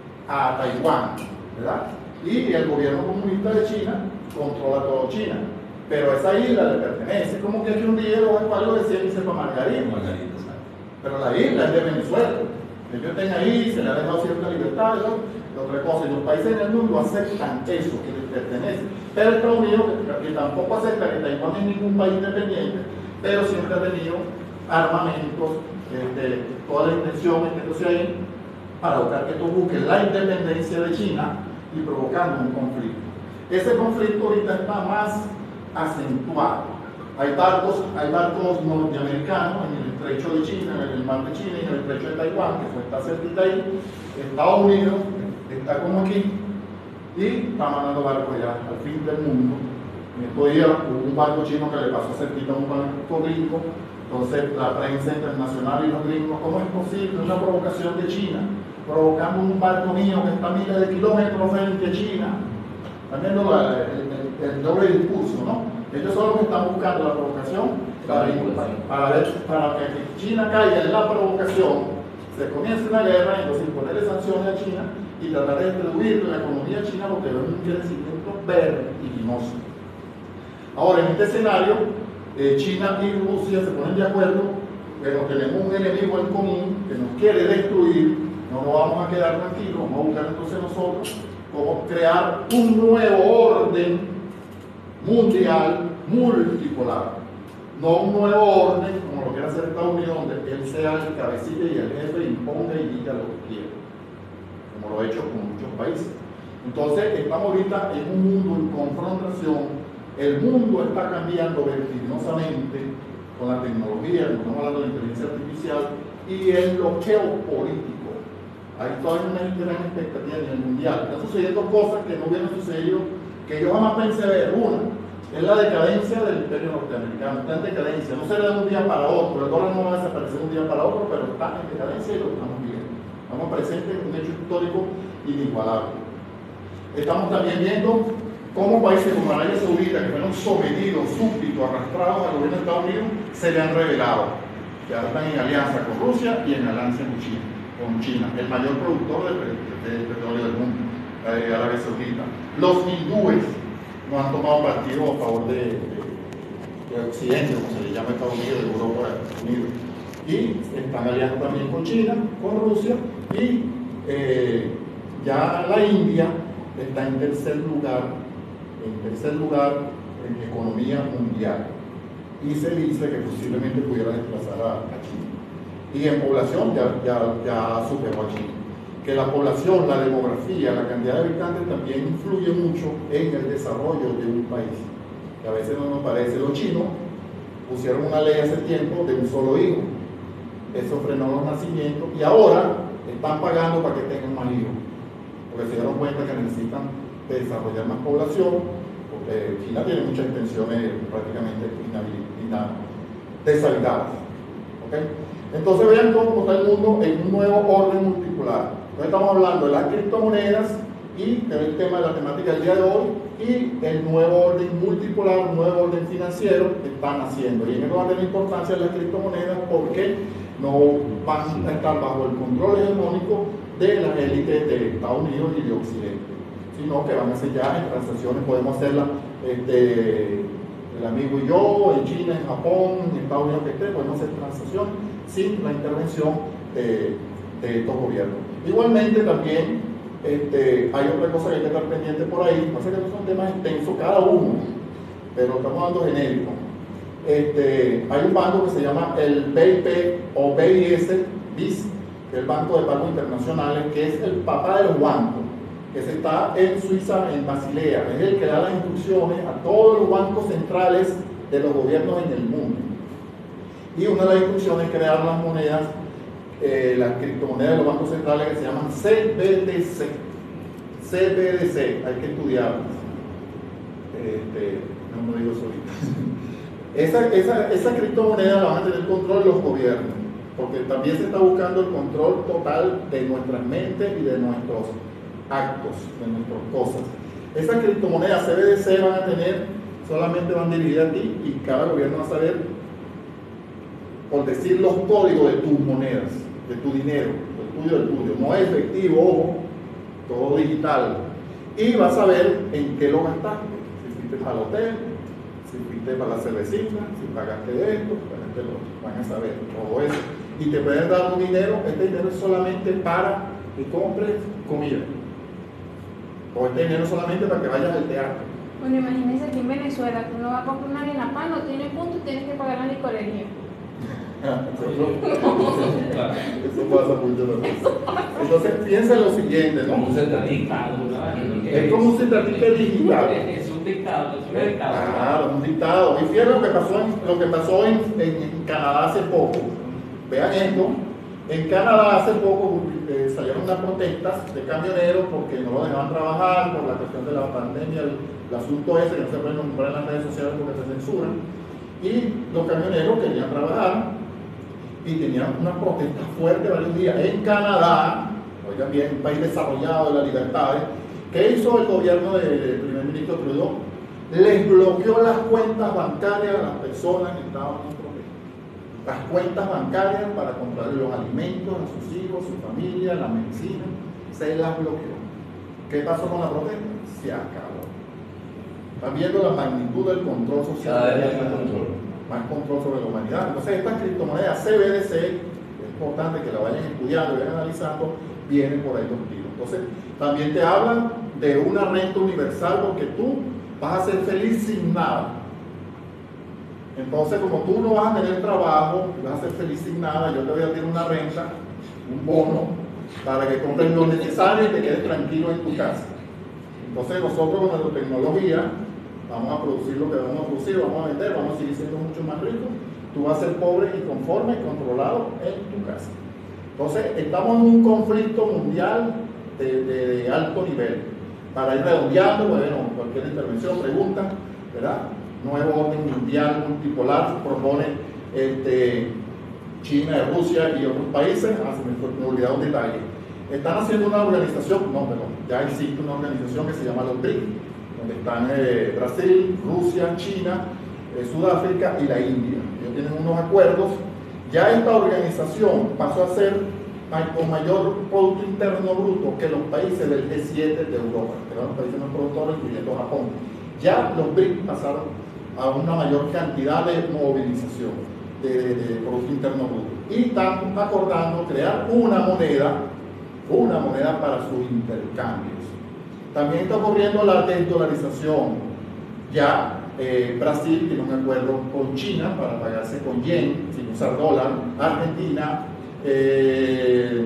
a Taiwán, ¿verdad? Y el gobierno comunista de China controla todo China, pero esa isla le pertenece. Como que aquí un día los españoles decían irse para Margarita, Margarita, pero la isla es de Venezuela. Ellos estén ahí, se les ha dejado cierta libertad, ¿no? Otra cosa, y los países en el mundo aceptan eso que les pertenece. Pero Estados Unidos, que, que tampoco acepta que Taiwán es ningún país independiente, pero siempre ha tenido armamentos, este, toda la intención metiéndose ahí para buscar que estos busquen la independencia de China y provocando un conflicto. Ese conflicto ahorita está más acentuado. Hay barcos, hay barcos norteamericanos en el estrecho de China, en el mar de China y en el estrecho de Taiwán, que está cerquita ahí. Estados Unidos está como aquí y está mandando barcos ya al fin del mundo En estos días hubo un barco chino que le pasó cerquita a un barco gringo, entonces la prensa internacional y los gringos, ¿cómo es posible una provocación de China? Provocando un barco mío que está a miles de kilómetros frente a China. Están viendo la, el, el, el doble discurso, ¿no? Ellos son los que están buscando la provocación para, para, ver, para que China caiga en la provocación, se comience una guerra, entonces imponerle sanciones a China y tratar de distribuir la economía china porque es un crecimiento vertiginoso. Ahora, en este escenario, eh, China y Rusia se ponen de acuerdo, pero tenemos un enemigo en común que nos quiere destruir, no nos vamos a quedar tranquilos, vamos a buscar entonces nosotros cómo crear un nuevo orden mundial multipolar. No un nuevo orden como lo quiere hacer Estados Unidos, donde él sea el cabecilla y el jefe, imponga y diga lo que quiera, como lo ha hecho con muchos países. Entonces, estamos ahorita en un mundo en confrontación. El mundo está cambiando vertiginosamente con la tecnología, estamos hablando de la inteligencia artificial y en lo geopolítico. Hay toda una gran expectativa a nivel mundial. Están sucediendo cosas que no hubieran sucedido, que yo jamás pensé ver. Una es la decadencia del imperio norteamericano, está en decadencia, no será de un día para otro, el dólar no va a desaparecer de un día para otro, pero está en decadencia y lo estamos viendo. Estamos presentes en un hecho histórico inigualable. Estamos también viendo cómo países como Arabia Saudita, que fueron sometidos, súbditos, arrastrados al gobierno de Estados Unidos, se le han revelado, que ahora están en alianza con Rusia y en alianza con China, con China el mayor productor de, de, de petróleo del mundo, eh, Arabia Saudita. Los hindúes no han tomado partido a favor de, de, de Occidente, como se le llama a Estados Unidos, de Europa, de Estados Unidos. Y están aliados también con China, con Rusia, y eh, ya la India está en tercer lugar, en tercer lugar en economía mundial. Y se dice que posiblemente pudiera desplazar a, a China. Y en población ya, ya, ya superó a China. Que la población, la demografía, la cantidad de habitantes también influye mucho en el desarrollo de un país. Que a veces no nos parece. Los chinos pusieron una ley hace tiempo de un solo hijo. Eso frenó los nacimientos y ahora están pagando para que tengan más hijos. Porque se dieron cuenta que necesitan desarrollar más población, porque China tiene muchas extensiones prácticamente deshabitadas. ¿Okay? Entonces vean cómo está el mundo en un nuevo orden multipolar. Entonces estamos hablando de las criptomonedas y del tema de la temática del día de hoy y el nuevo orden multipolar, un nuevo orden financiero que están haciendo. Y en eso va a tener importancia las criptomonedas porque no van a estar bajo el control hegemónico de las élites de Estados Unidos y de Occidente, sino que van a ser ya en transacciones, podemos hacerlas este, el amigo y yo, en China, en Japón, en Estados Unidos que esté, podemos hacer transacciones sin la intervención de, de estos gobiernos. Igualmente también este, hay otra cosa que hay que estar pendiente por ahí, pasa que no son temas extensos cada uno, pero estamos dando genérico. Este, hay un banco que se llama el B I P o B I S, B I S, que es el Banco de Pagos Internacionales, que es el papá de los bancos, que se está en Suiza, en Basilea, es el que da las instrucciones a todos los bancos centrales de los gobiernos en el mundo. Y una de las instrucciones es crear las monedas, eh, las criptomonedas de los bancos centrales que se llaman C B D C. C B D C, hay que estudiarlas. Este, no me digo solita. Esa, esa, esa criptomoneda la van a tener control los gobiernos, porque también se está buscando el control total de nuestras mentes y de nuestros actos, de nuestras cosas. Esas criptomonedas C B D C van a tener, solamente van dirigidas a ti y cada gobierno va a saber, por decir, los códigos de tus monedas, de tu dinero, el tuyo, el tuyo. No es efectivo, ojo, todo digital. Y vas a saber en qué lo gastaste, si fuiste para el hotel, si fuiste para la cervecita, si pagaste esto, pagaste lo otro, van a saber todo eso. Y te pueden dar un dinero, este dinero es solamente para que compres comida. O este dinero solamente para que vayas al teatro. Bueno, imagínense aquí en Venezuela, que uno va a comprar una harina pan, no tiene punto y tienes que pagar la licorería. Eso pasa mucho también. Entonces piensa en lo siguiente, ¿no? Un centralista, ¿no? Es como un centralista digital. Es un dictado, es un dictado. Claro, un dictado. Y fíjate lo que pasó en, lo que pasó en, en, en Canadá hace poco. Vean esto, En Canadá hace poco eh, salieron unas protestas de camioneros porque no lo dejaban trabajar por la cuestión de la pandemia, el, el asunto ese que no se puede nombrar en las redes sociales porque se censuran. Y los camioneros querían trabajar y tenían una protesta fuerte varios días en Canadá, oigan bien, un país desarrollado de las libertades. ¿Qué hizo el gobierno del primer ministro Trudeau? Les bloqueó las cuentas bancarias a las personas que estaban en protesta. Las cuentas bancarias para comprar los alimentos a sus hijos, su familia, la medicina, se las bloqueó. ¿Qué pasó con la protesta? Se acabó. Están viendo la magnitud del control social. Cada vez hay más control. Más control sobre la humanidad. Entonces, estas criptomonedas C B D C, es importante que la vayan estudiando y vayan analizando, vienen por ahí los tiros. Entonces, también te hablan de una renta universal porque tú vas a ser feliz sin nada. Entonces, como tú no vas a tener trabajo y vas a ser feliz sin nada, yo te voy a dar una renta, un bono, para que compres lo necesario y te quedes tranquilo en tu casa. Entonces, nosotros con nuestra tecnología vamos a producir lo que vamos a producir, vamos a vender, vamos a seguir siendo mucho más ricos. Tú vas a ser pobre y conforme y controlado en tu casa. Entonces, estamos en un conflicto mundial de, de, de alto nivel. Para ir redondeando, bueno, cualquier intervención, pregunta, ¿verdad? Nuevo orden mundial multipolar propone este, China, Rusia y otros países. Ah, se me fue, me olvidé un detalle. Están haciendo una organización, no, perdón, ya existe una organización que se llama los B R I C, donde están eh, Brasil, Rusia, China, eh, Sudáfrica y la India. Ellos tienen unos acuerdos. Ya esta organización pasó a ser con mayor Producto Interno Bruto que los países del G siete de Europa, que eran los países más productores, incluyendo Japón. Ya los B R I C pasaron a una mayor cantidad de movilización de, de, de Producto Interno Bruto. Y están acordando crear una moneda, una moneda para sus intercambios. También está ocurriendo la desdolarización. Ya eh, Brasil tiene un acuerdo con China para pagarse con yen, sin usar dólar. Argentina, eh,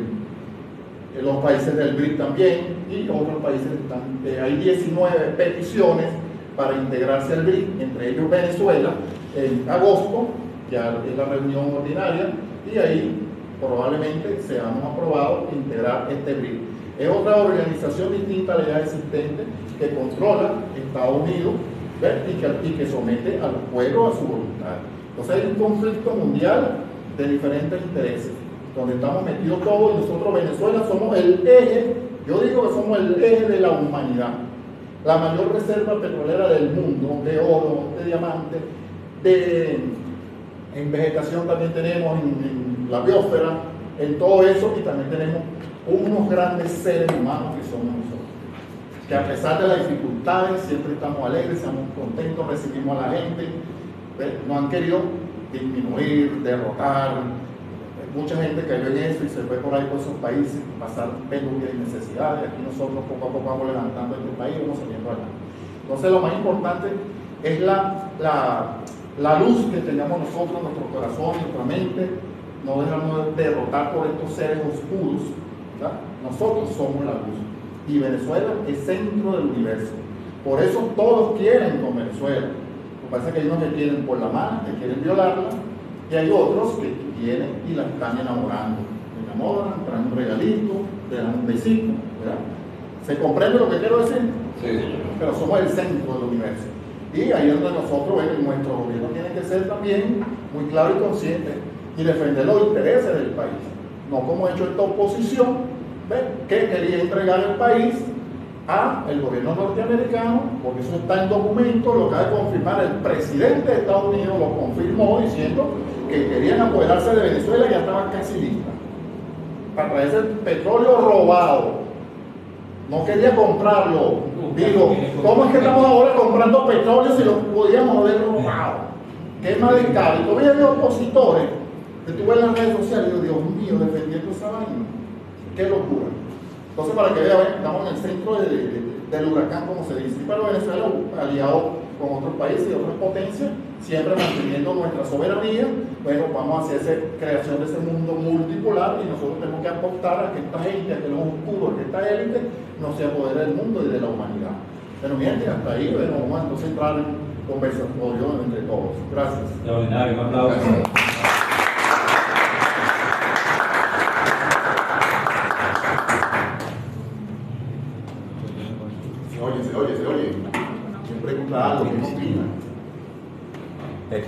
los países del B R I C también y otros países están. Eh, hay diecinueve peticiones para integrarse al B R I C, entre ellos Venezuela, en agosto, ya es la reunión ordinaria, y ahí probablemente seamos aprobados integrar este B R I C. Es otra organización distinta a la ya existente que controla Estados Unidos, ¿ves? Y, que, y que somete al pueblo a su voluntad. Entonces hay un conflicto mundial de diferentes intereses, donde estamos metidos todos y nosotros Venezuela somos el eje, yo digo que somos el eje de la humanidad. La mayor reserva petrolera del mundo, de oro, de diamantes, de, en vegetación también tenemos, en, en la biosfera, en todo eso, y también tenemos unos grandes seres humanos que somos nosotros, que a pesar de las dificultades siempre estamos alegres, estamos contentos, recibimos a la gente, no han querido disminuir, derrotar. Mucha gente cayó en eso y se fue por ahí por esos países, pasar penurias y necesidades. Aquí nosotros poco a poco vamos levantando este país, vamos saliendo adelante. Entonces lo más importante es la, la, la luz que tengamos nosotros en nuestro corazón, en nuestra mente, no dejarnos derrotar por estos seres oscuros, ¿verdad? Nosotros somos la luz y Venezuela es centro del universo. Por eso todos quieren con Venezuela. Lo que pasa es que hay unos que quieren por la mano, que quieren violarla, y hay otros que vienen y la están enamorando. Se enamoran, traen un regalito, te dan un besito, ¿verdad? ¿Se comprende lo que quiero decir? Sí, señor. Pero somos el centro del universo. Y ahí es donde nosotros, bueno, nuestro gobierno tiene que ser también muy claro y consciente y defender los intereses del país. No como ha hecho esta oposición, ¿ves? Que quería entregar el país a el gobierno norteamericano, porque eso está en documento, lo acaba de confirmar el presidente de Estados Unidos, lo confirmó diciendo que querían apoderarse de Venezuela y ya estaba casi lista para traerse el petróleo robado. No quería comprarlo. Digo, ¿cómo es que estamos ahora comprando petróleo si lo podíamos haber robado? ¿Qué más descaro? Y todavía hay opositores que tú ves en las redes sociales y digo, Dios mío, defendiendo esa vaina. Qué locura. Entonces, para que vean, estamos en el centro de, de, del huracán, como se dice. Y para Venezuela, aliado con otros países y otras potencias, siempre manteniendo nuestra soberanía, bueno, vamos hacia esa creación de ese mundo multipolar y nosotros tenemos que apostar a que esta gente, a que los oscuros, que esta élite no se apodere del mundo y de la humanidad. Pero miren, hasta ahí, bueno, vamos a entonces entrar en conversación entre todos. Gracias. Extraordinario, un aplauso. Gracias.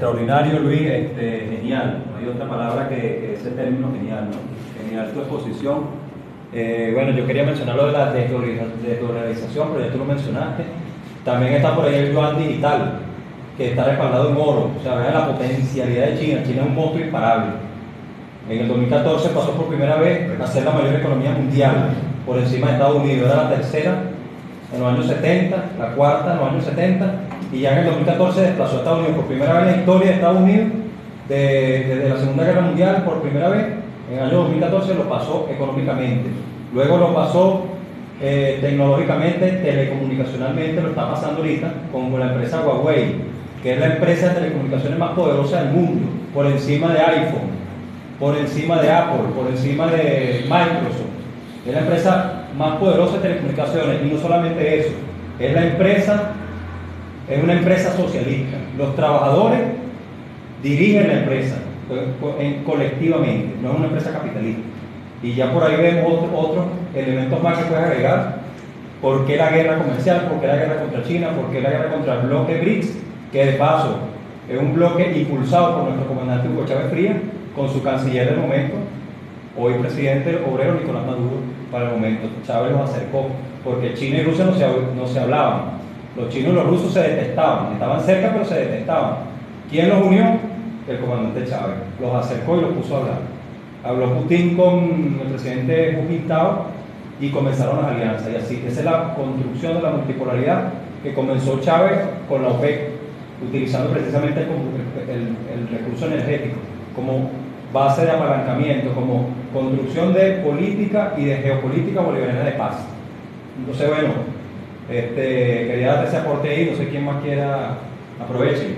extraordinario, Luis, este, genial. No hay otra palabra que, que ese término genial, ¿no? Genial tu exposición. Eh, bueno, yo quería mencionar lo de la desdolarización, pero ya tú lo mencionaste. También está por ahí el yuan digital, que está respaldado en oro. O sea, vean la potencialidad de China. China es un monstruo imparable. En el dos mil catorce pasó por primera vez a ser la mayor economía mundial, por encima de Estados Unidos. Era la tercera en los años setenta, la cuarta en los años setenta, y ya en el dos mil catorce desplazó a Estados Unidos por primera vez en la historia de Estados Unidos, de, desde la Segunda Guerra Mundial, por primera vez. En el año dos mil catorce lo pasó económicamente, luego lo pasó eh, tecnológicamente, telecomunicacionalmente, lo está pasando ahorita con la empresa Huawei, que es la empresa de telecomunicaciones más poderosa del mundo, por encima de iPhone, por encima de Apple, por encima de Microsoft. Es la empresa más poderosa de telecomunicaciones, y no solamente eso, es la empresa, es una empresa socialista. Los trabajadores dirigen la empresa colectivamente, no es una empresa capitalista. Y ya por ahí vemos otros otro elementos más que puedes agregar. ¿Por qué la guerra comercial? ¿Por qué la guerra contra China? ¿Por qué la guerra contra el bloque BRICS? Que de paso es un bloque impulsado por nuestro comandante Hugo Chávez Frías, con su canciller del momento, hoy presidente obrero Nicolás Maduro para el momento. Chávez los acercó, porque China y Rusia no se, no se hablaban. Los chinos y los rusos se detestaban, estaban cerca pero se detestaban. ¿Quién los unió? El comandante Chávez. Los acercó y los puso a hablar. Habló Putin con el presidente Hu Jintao y comenzaron las alianzas, y así. Esa es la construcción de la multipolaridad que comenzó Chávez con la OPEC, utilizando precisamente el, el, el recurso energético como base de apalancamiento, como construcción de política y de geopolítica bolivariana de paz. Entonces, bueno, este, quería darte ese aporte ahí, no sé quién más quiera, aprovechen.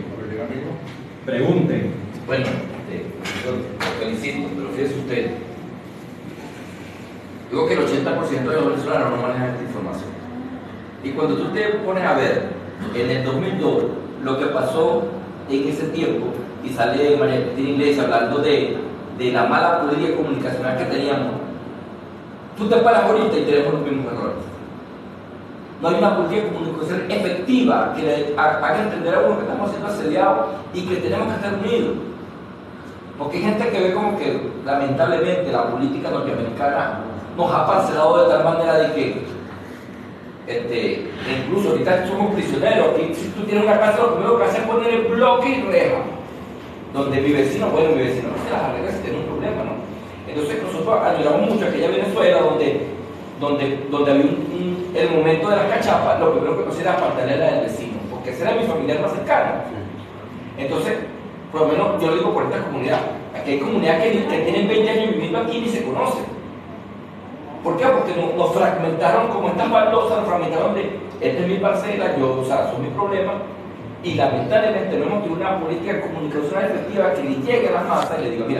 Pregunten. Bueno, eh, yo lo felicito, pero fíjese usted, digo que el ochenta por ciento de los venezolanos no manejan esta información. Y cuando tú te pones a ver, en el dos mil dos, lo que pasó en ese tiempo, y sale María Cristina Iglesias hablando de, de la mala política comunicacional que teníamos, tú te paras ahorita y tenemos los mismos errores. No hay una política de comunicación efectiva que le haga entender a uno que estamos siendo asediados y que tenemos que estar unidos. Porque hay gente que ve como que, lamentablemente, la política norteamericana nos ha parcelado de tal manera de que, este, incluso ahorita somos prisioneros. Y si tú tienes una casa, lo primero que haces es poner el bloque y reja. Donde mi vecino, bueno, mi vecino no se las arregla si tiene un problema, ¿no? Entonces nosotros admiramos mucho aquella Venezuela donde, donde, donde había un, un, el momento de las cachapas, lo primero que hacía era apartarle la del vecino, porque ese era mi familiar más cercano. Entonces, por lo menos yo lo digo por esta comunidad. Aquí hay comunidades que, que tienen veinte años viviendo aquí y ni se conocen. ¿Por qué? Porque nos, nos fragmentaron como estas baldosas, nos fragmentaron de esta es mi parcela, yo, o sea, son mis problemas. Y lamentablemente no hemos tenido una política de comunicación efectiva que le llegue a las masas y le diga, mira,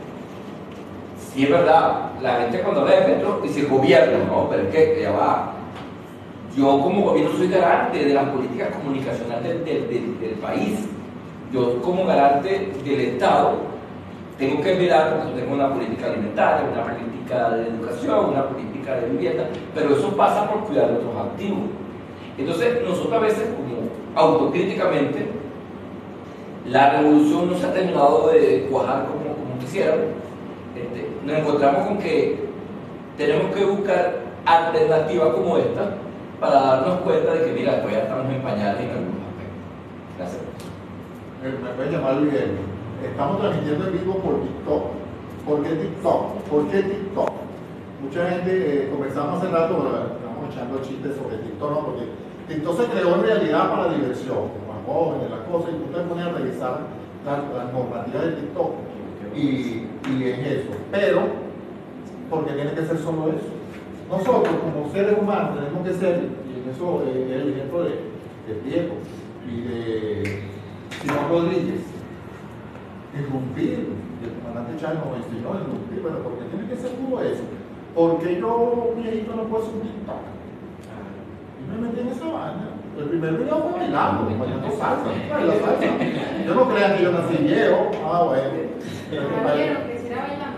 si es verdad, la gente cuando habla de Petro dice el gobierno, no, pero es que ya va. Yo como gobierno soy garante de las políticas comunicacionales del, del, del, del país. Yo como garante del Estado tengo que mirar porque tengo una política alimentaria, una política de educación, una política de vivienda, pero eso pasa por cuidar nuestros activos. Entonces nosotros a veces como autocríticamente, la revolución no se ha terminado de cuajar como, como quisiéramos. Este, nos encontramos con que tenemos que buscar alternativas como esta para darnos cuenta de que, mira, todavía estamos en pañales en algunos aspectos. Gracias. Me pueden llamar Guillermo. Estamos transmitiendo en vivo por TikTok. ¿Por qué TikTok? ¿Por qué TikTok? Mucha gente, eh, conversamos hace rato, estamos echando chistes sobre TikTok, ¿no? Porque TikTok se creó en realidad para diversión, con los jóvenes, las cosas, y tú te pones a revisar las, las normativas de TikTok y, y en eso. Pero, porque tiene que ser solo eso. Nosotros, como seres humanos, tenemos que ser, y en eso eh, es el ejemplo de, de Diego y de Simón Rodríguez, irrumpir, y el comandante Chávez nos enseñó a irrumpir, pero porque tiene que ser puro eso. Porque yo, viejito, no puedo subir TikTok. Me metí en esa vaina. El primer video fue bailando, bailando salsa, la salsa. Yo no creía que yo nací viejo. Ah, bueno. Caballero, que si era bailando.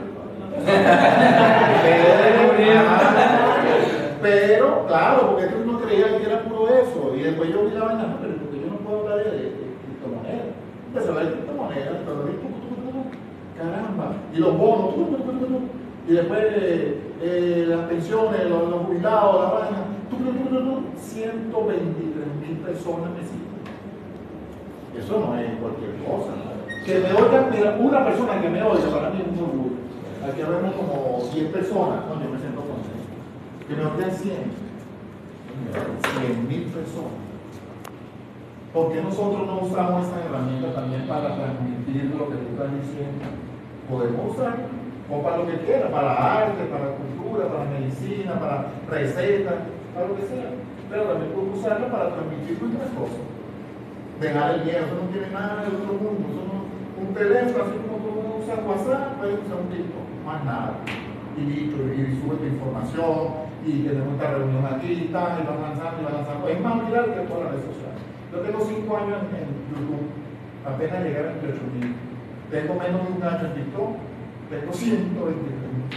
Pero, pero, claro, porque yo no creía que era puro eso. Y después yo vi la vaina, pero porque yo no puedo hablar de, de, de criptomonedas. Empecé a hablar de criptomonedas. criptomonedas, pero ahí, tu, tu, tu, tu, caramba, y los bonos, tu, tu, tu, tu, tu, y después eh, eh, las pensiones, los, los jubilados, la vaina, tu, tu, tu, tu, tu, ciento veintitrés mil personas me siguen. Eso no es cualquier cosa, ¿no? Que me oigan, mira, una persona que me oiga para mí es un orgullo. Aquí vemos como cien personas, no, yo me siento contento. Que me oigan cien, cien mil personas. ¿Por qué nosotros no usamos esa herramienta también para transmitir lo que tú estás diciendo? Podemos usar, o para lo que quiera, para arte, para cultura, para medicina, para recetas, para lo que sea. Pero también podemos usarla para transmitir nuestras cosas. Dejar el miedo, eso no tiene nada de otro mundo, eso no, un teléfono, así como tú usas WhatsApp, puedes usar un TikTok, más nada. Y listo, y sube tu información, y tenemos esta reunión aquí, y tal, y vas lanzando, y vas lanzando. Es más viral que todas las redes sociales. Yo tengo cinco años en, en YouTube, apenas llegué a veintiocho mil. Tengo menos de un año en TikTok, tengo ciento veintitrés mil.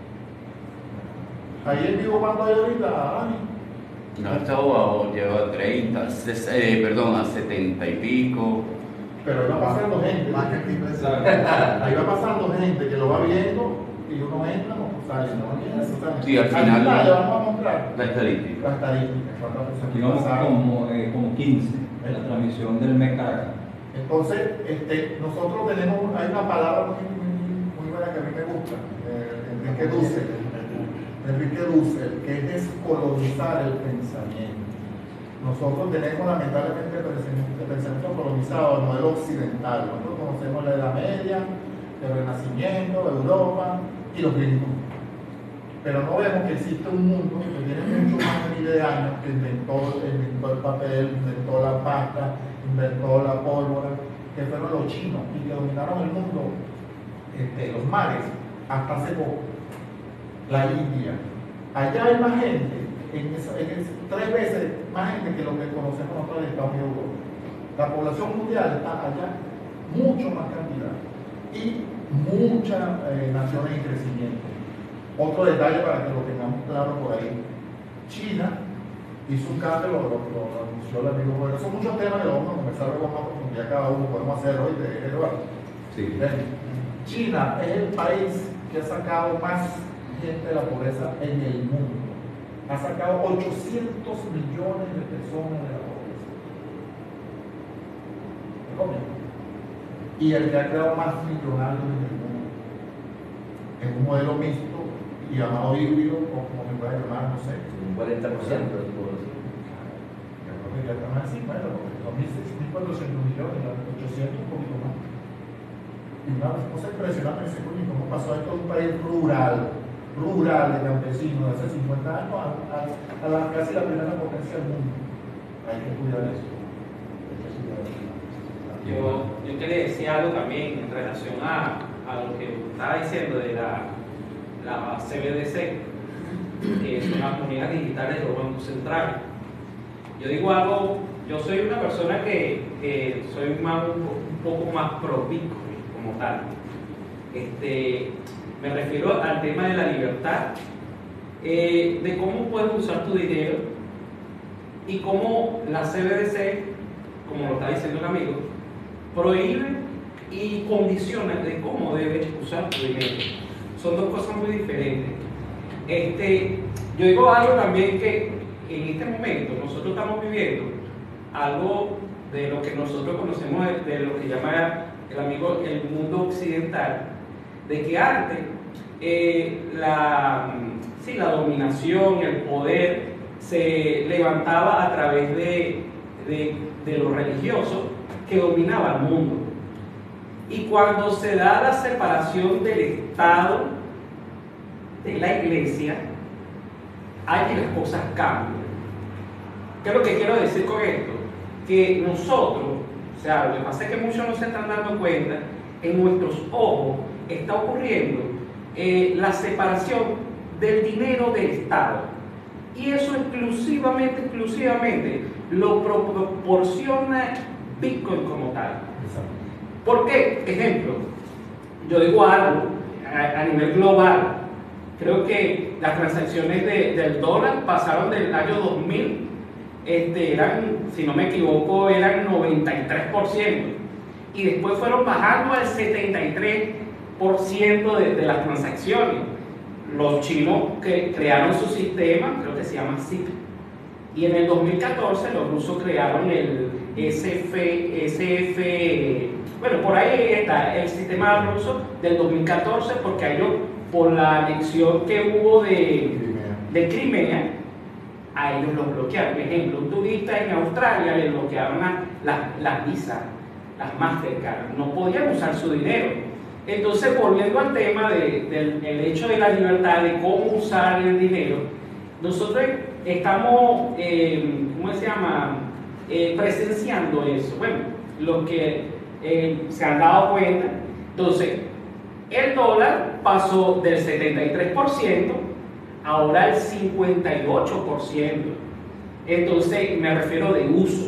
Ahí en vivo, ¿cuánto hay ahorita, Dani? No, esto llegó a treinta, eh, perdón, a setenta y pico. Pero ahí va pasando gente. Ahí va pasando gente que lo va viendo y uno entra, no sale, no. Sí, al final. Le vamos a mostrar La estadística. la estadística. cuántas personas Aquí vamos pasaron. como, eh, como quince en la transmisión del M E C Caracas. Entonces, este, nosotros tenemos, hay una palabra muy, muy, muy buena que a mí me gusta, eh, Enrique Dussel. Enrique Dussel, que es descolonizar el pensamiento. Nosotros tenemos lamentablemente el pensamiento colonizado, el modelo occidental. Nosotros conocemos la Edad Media, el Renacimiento, Europa y los gringos. Pero no vemos que existe un mundo que tiene mucho más de miles de años, que inventó, inventó el papel, inventó la pasta, inventó la pólvora, que fueron los chinos y que dominaron el mundo, este, los mares, hasta hace poco. La India. Allá hay más gente, en esa, en esa, tres veces más gente que lo que conocemos nosotros en Estados Unidos. La población mundial está allá, mucho más cantidad. Y muchas eh, naciones en crecimiento. Otro detalle para que lo tengamos claro por ahí. China hizo un cambio, lo, lo, lo anunció el amigo Jorge. Son muchos temas que lo vamos a conversar luego más profundidad cada uno, podemos hacer hoy de Eduardo. Sí. China es el país que ha sacado más gente de la pobreza en el mundo. Ha sacado ochocientos millones de personas de la pobreza. Y el que ha creado más millonarios en el mundo. En un modelo mixto y llamado híbrido, o como se puede llamar, no sé. Un cuarenta por ciento de tu población. Yo creo que ya está más de cincuenta, porque son mil cuatrocientos millones, ochocientos un poquito más. Y una cosa impresionante, ese coño, cómo pasó esto de un país rural. rural de campesinos de hace cincuenta años a, a, a la, casi la primera potencia del mundo. Hay que cuidar eso. Hay que cuidar eso. Yo, yo quería decir algo también en relación a, a lo que estaba diciendo de la, la C B D C, que son las monedas digitales de los bancos centrales. Yo digo algo, yo soy una persona que, que soy más, un, un poco más pro Bitcoin como tal. Este, me refiero al tema de la libertad, eh, de cómo puedes usar tu dinero y cómo la C B D C, como lo está diciendo el amigo, prohíbe y condiciona de cómo debes usar tu dinero. Son dos cosas muy diferentes. Este, yo digo algo también que en este momento nosotros estamos viviendo algo de lo que nosotros conocemos de, de lo que llama el amigo el mundo occidental, de que antes eh, la, sí, la dominación, el poder se levantaba a través de, de, de los religiosos que dominaba el mundo. Y cuando se da la separación del Estado de la Iglesia, hay que las cosas cambian. ¿Qué es lo que quiero decir con esto? Que nosotros, o sea, lo que pasa es que muchos no se están dando cuenta, en nuestros ojos está ocurriendo eh, la separación del dinero del Estado. Y eso exclusivamente, exclusivamente lo proporciona Bitcoin como tal. ¿Por qué? Ejemplo, yo digo algo a, a nivel global. Creo que las transacciones de, del dólar pasaron del año dos mil, este, eran, si no me equivoco, eran noventa y tres por ciento. y después fueron bajando al setenta y tres por ciento de, de las transacciones. Los chinos que crearon su sistema, creo que se llama S I P, y en el dos mil catorce los rusos crearon el S F, S F, bueno, por ahí está el sistema ruso del dos mil catorce, porque ellos, por la anexión que hubo de, de Crimea, a ellos los bloquearon. Por ejemplo, un turista en Australia le bloquearon las, las, las visas, las Mastercard, no podían usar su dinero. Entonces, volviendo al tema de, del el hecho de la libertad, de cómo usar el dinero, nosotros estamos, eh, ¿cómo se llama?, eh, presenciando eso. Bueno, los que eh, se han dado cuenta, entonces, el dólar pasó del setenta y tres por ciento ahora al cincuenta y ocho por ciento. Entonces, me refiero de uso.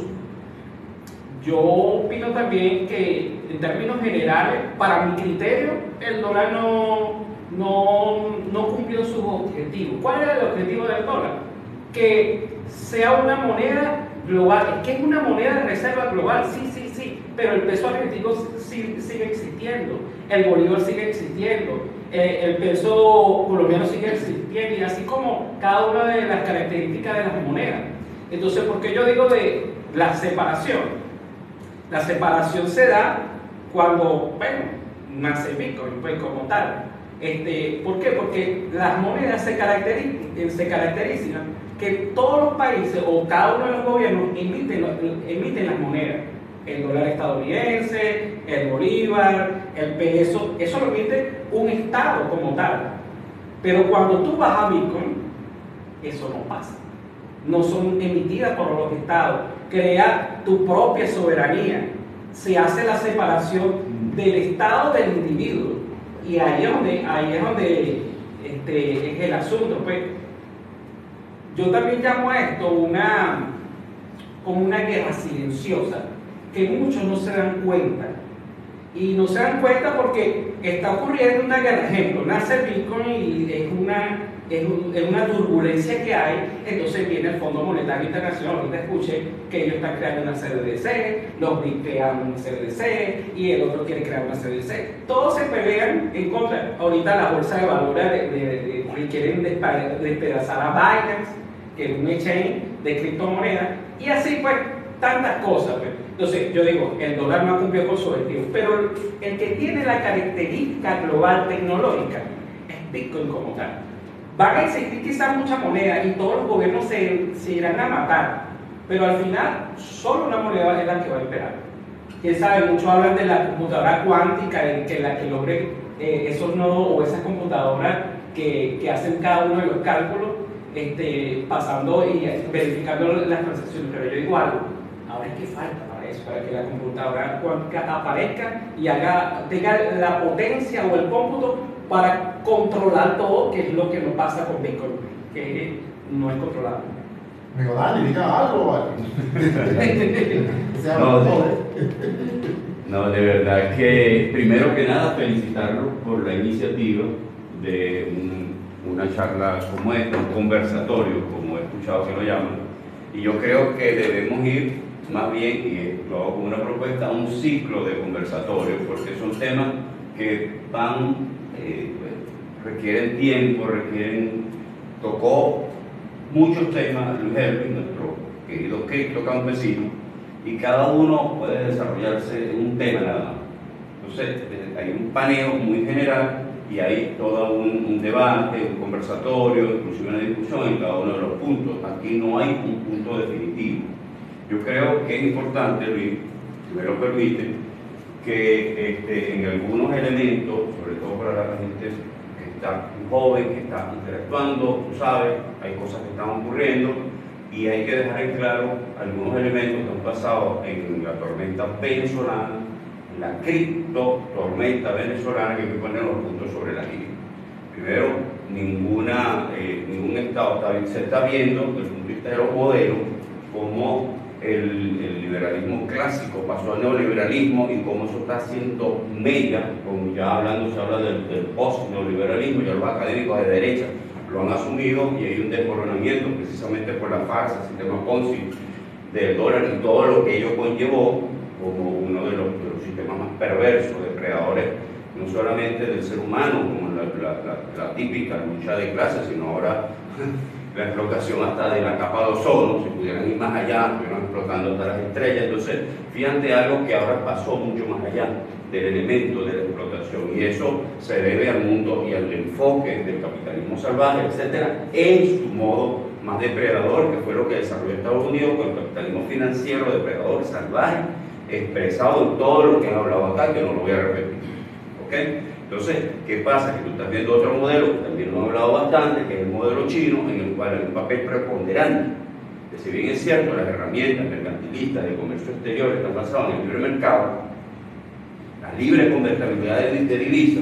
Yo opino también que, en términos generales, para mi criterio, el dólar no, no, no cumplió sus objetivos. ¿Cuál era el objetivo del dólar? Que sea una moneda global. Es que es una moneda de reserva global, sí, sí, sí, pero el peso argentino sigue, sigue existiendo, el bolívar sigue existiendo, eh, el peso colombiano sigue existiendo, y así como cada una de las características de las monedas. Entonces, ¿por qué yo digo de la separación? La separación se da cuando, bueno, nace Bitcoin, pues como tal. Este, ¿Por qué? Porque las monedas se caracterizan, se caracterizan que todos los países o cada uno de los gobiernos emiten, emiten las monedas. El dólar estadounidense, el bolívar, el peso, eso lo emite un estado como tal. Pero cuando tú vas a Bitcoin, eso no pasa. No son emitidas por los estados. Crea tu propia soberanía. Se hace la separación del estado del individuo. Y ahí es donde, ahí es, donde este, es el asunto. Pues, yo también llamo a esto una, como una guerra silenciosa, que muchos no se dan cuenta. Y no se dan cuenta porque está ocurriendo una guerra. Ejemplo, nace Bitcoin y es una, es, un, es una turbulencia que hay. Entonces viene el Fondo Monetario Internacional. Ahorita escuché que ellos están creando una C D D C, los B I C crean una C D D C y el otro quiere crear una C D D C. Todos se pelean en contra. Ahorita la bolsa de valores de, de, de, de, quieren despedazar a Binance, que es un exchange de criptomonedas, y así pues tantas cosas. Pues. Entonces yo digo, el dólar no cumplió con su objetivo, pero el, el que tiene la característica global tecnológica es Bitcoin como tal. Van a existir quizás muchas monedas y todos los gobiernos se, se irán a matar, pero al final solo una moneda es la que va a imperar. Quién sabe, muchos hablan de la computadora cuántica, de que la que logre eh, esos nodos o esas computadoras que, que hacen cada uno de los cálculos, este, pasando y verificando las transacciones. Pero yo digo algo, ahora es que falta para eso, para que la computadora cuántica aparezca y haga, tenga la potencia o el cómputo para controlar todo, que es lo que nos pasa con Bitcoin, que no es controlable. Amigo Dani, diga algo, ¿vale? No, de, no, de verdad que primero que nada felicitarlos por la iniciativa de un, una charla como esta, un conversatorio, como he escuchado que lo llaman, y yo creo que debemos ir más bien, y lo hago como una propuesta, a un ciclo de conversatorios, porque son temas que van, eh, requieren tiempo, requieren, tocó muchos temas Luis Erwin, nuestro querido cripto campesino, y cada uno puede desarrollarse en un tema nada más. Entonces, hay un paneo muy general y hay todo un, un debate, un conversatorio, inclusive una discusión en cada uno de los puntos. Aquí no hay un punto definitivo. Yo creo que es importante, Luis, si me lo permite, que este, en algunos elementos, sobre todo para la gente que está joven, que está interactuando, tú sabes, hay cosas que están ocurriendo y hay que dejar en claro algunos elementos que han pasado en la tormenta venezolana, en la cripto tormenta venezolana, que hay que poner los puntos sobre la línea. Primero, ninguna, eh, ningún Estado está, se está viendo desde el punto de vista de los modelos como el, el liberalismo clásico pasó al neoliberalismo y cómo eso está haciendo mella, como ya hablando se habla del, del post-neoliberalismo, ya los académicos de derecha lo han asumido y hay un desmoronamiento precisamente por la farsa, el sistema Ponzi del dólar y todo lo que ello conllevó como uno de los, de los sistemas más perversos, depredadores, no solamente del ser humano, como la, la, la, la típica lucha de clases, sino ahora la explotación hasta de la capa de ozono. Si pudieran ir más allá, estuvieran explotando hasta las estrellas. Entonces, fíjate algo que ahora pasó mucho más allá del elemento de la explotación, y eso se debe al mundo y al enfoque del capitalismo salvaje, etcétera, en su modo más depredador, que fue lo que desarrolló Estados Unidos con el capitalismo financiero depredador salvaje, expresado en todo lo que he hablado acá, que no lo voy a repetir. ¿Ok? Entonces, ¿qué pasa? Que tú estás viendo otro modelo, que también lo he hablado bastante, que es el modelo chino, en el cual hay un papel preponderante. Que si bien es cierto, las herramientas mercantilistas de comercio exterior están basadas en el libre mercado, la libre convertibilidad de, de divisas,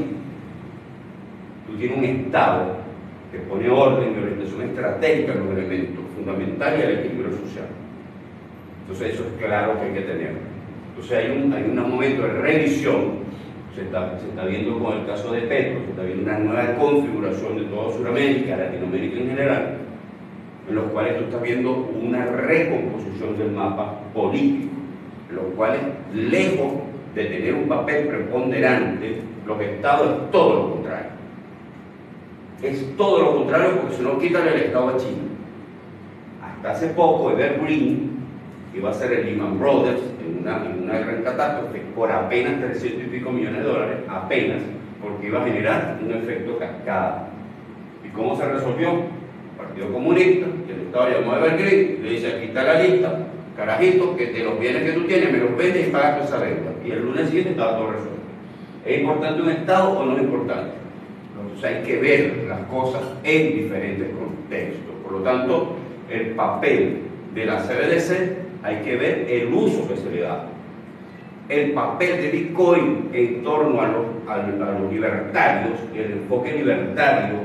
tú tienes un Estado que pone orden y orientación estratégica en los elementos fundamentales del equilibrio social. Entonces eso es claro que hay que tenerlo. Entonces hay un, hay un momento de revisión, se está, se está viendo con el caso de Petro, se está viendo una nueva configuración de toda Sudamérica, Latinoamérica en general, en los cuales tú estás viendo una recomposición del mapa político, en los cuales, lejos de tener un papel preponderante, los estados es todo lo contrario. Es todo lo contrario, porque si no, quitan el estado a China. Hasta hace poco, Evergreen iba a ser el Lehman Brothers en una, en una gran catástrofe por apenas trescientos y pico millones de dólares, apenas, porque iba a generar un efecto cascada. ¿Y cómo se resolvió? El Partido Comunista, que el Estado llamó a Evergreen, le dice: aquí está la lista, carajito, que de los bienes que tú tienes me los vendes y pagas esa deuda. Y el lunes siguiente estaba todo resuelto. ¿Es importante un Estado o no es importante? Entonces hay que ver las cosas en diferentes contextos. Por lo tanto, el papel de la C B D C hay que ver el uso que se le da. El papel de Bitcoin en torno a los, a, a los libertarios, y el enfoque libertario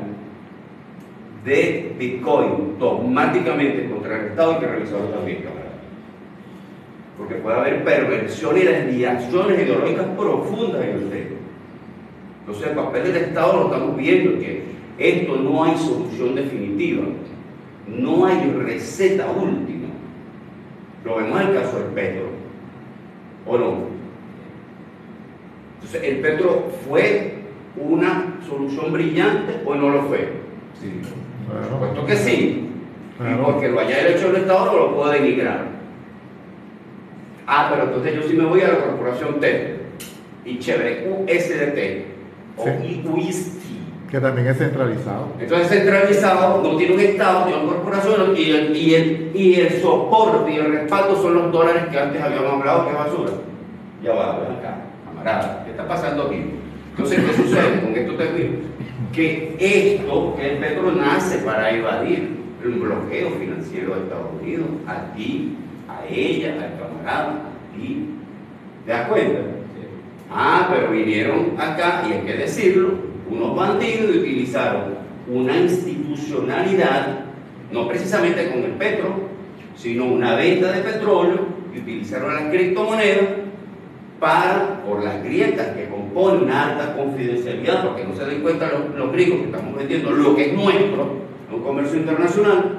de Bitcoin dogmáticamente contra el Estado, hay que revisarlo también, camarada. Porque puede haber perversión y desviaciones ideológicas profundas en el tema. Entonces el papel del Estado lo estamos viendo, que esto no hay solución definitiva, no hay receta última. Lo vemos en el caso del petro, ¿o no? Entonces, ¿el petro fue una solución brillante o no lo fue? Sí, Por claro. supuesto que sí. Claro. Y porque lo haya hecho el Estado no lo puedo denigrar. Ah, pero entonces yo sí me voy a la corporación T y chévere, U S D T o Sí. U I S T. Que también es centralizado. Entonces centralizado, no tiene un Estado, tiene una corporación, y el, y, el, y el soporte y el respaldo son los dólares que antes habíamos hablado, que es basura. Ya va, ven acá, camarada, ¿qué está pasando aquí? Entonces, ¿qué sucede? Con esto termino. Que esto, que el petro nace para evadir el bloqueo financiero de Estados Unidos, a ti, a ella, al camarada, a ti. ¿Te das cuenta? Ah, pero vinieron acá, y hay que decirlo, unos bandidos, y utilizaron una institucionalidad, no precisamente con el petro, sino una venta de petróleo, y utilizaron las criptomonedas para, por las grietas que componen una alta confidencialidad, porque no se den cuenta los, los gringos que estamos vendiendo lo que es nuestro, un comercio internacional,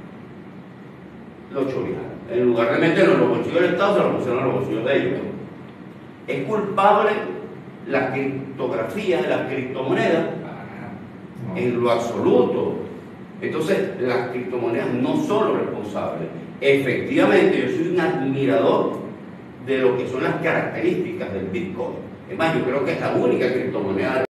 lo chorearon. En lugar de meterlo en los bolsillos del Estado, se lo pusieron en los bolsillos de ellos. ¿Es culpable la criptografía de las criptomonedas? En lo absoluto. Entonces, las criptomonedas no son los responsables. Efectivamente, yo soy un admirador de lo que son las características del Bitcoin. Es más, yo creo que es la única criptomoneda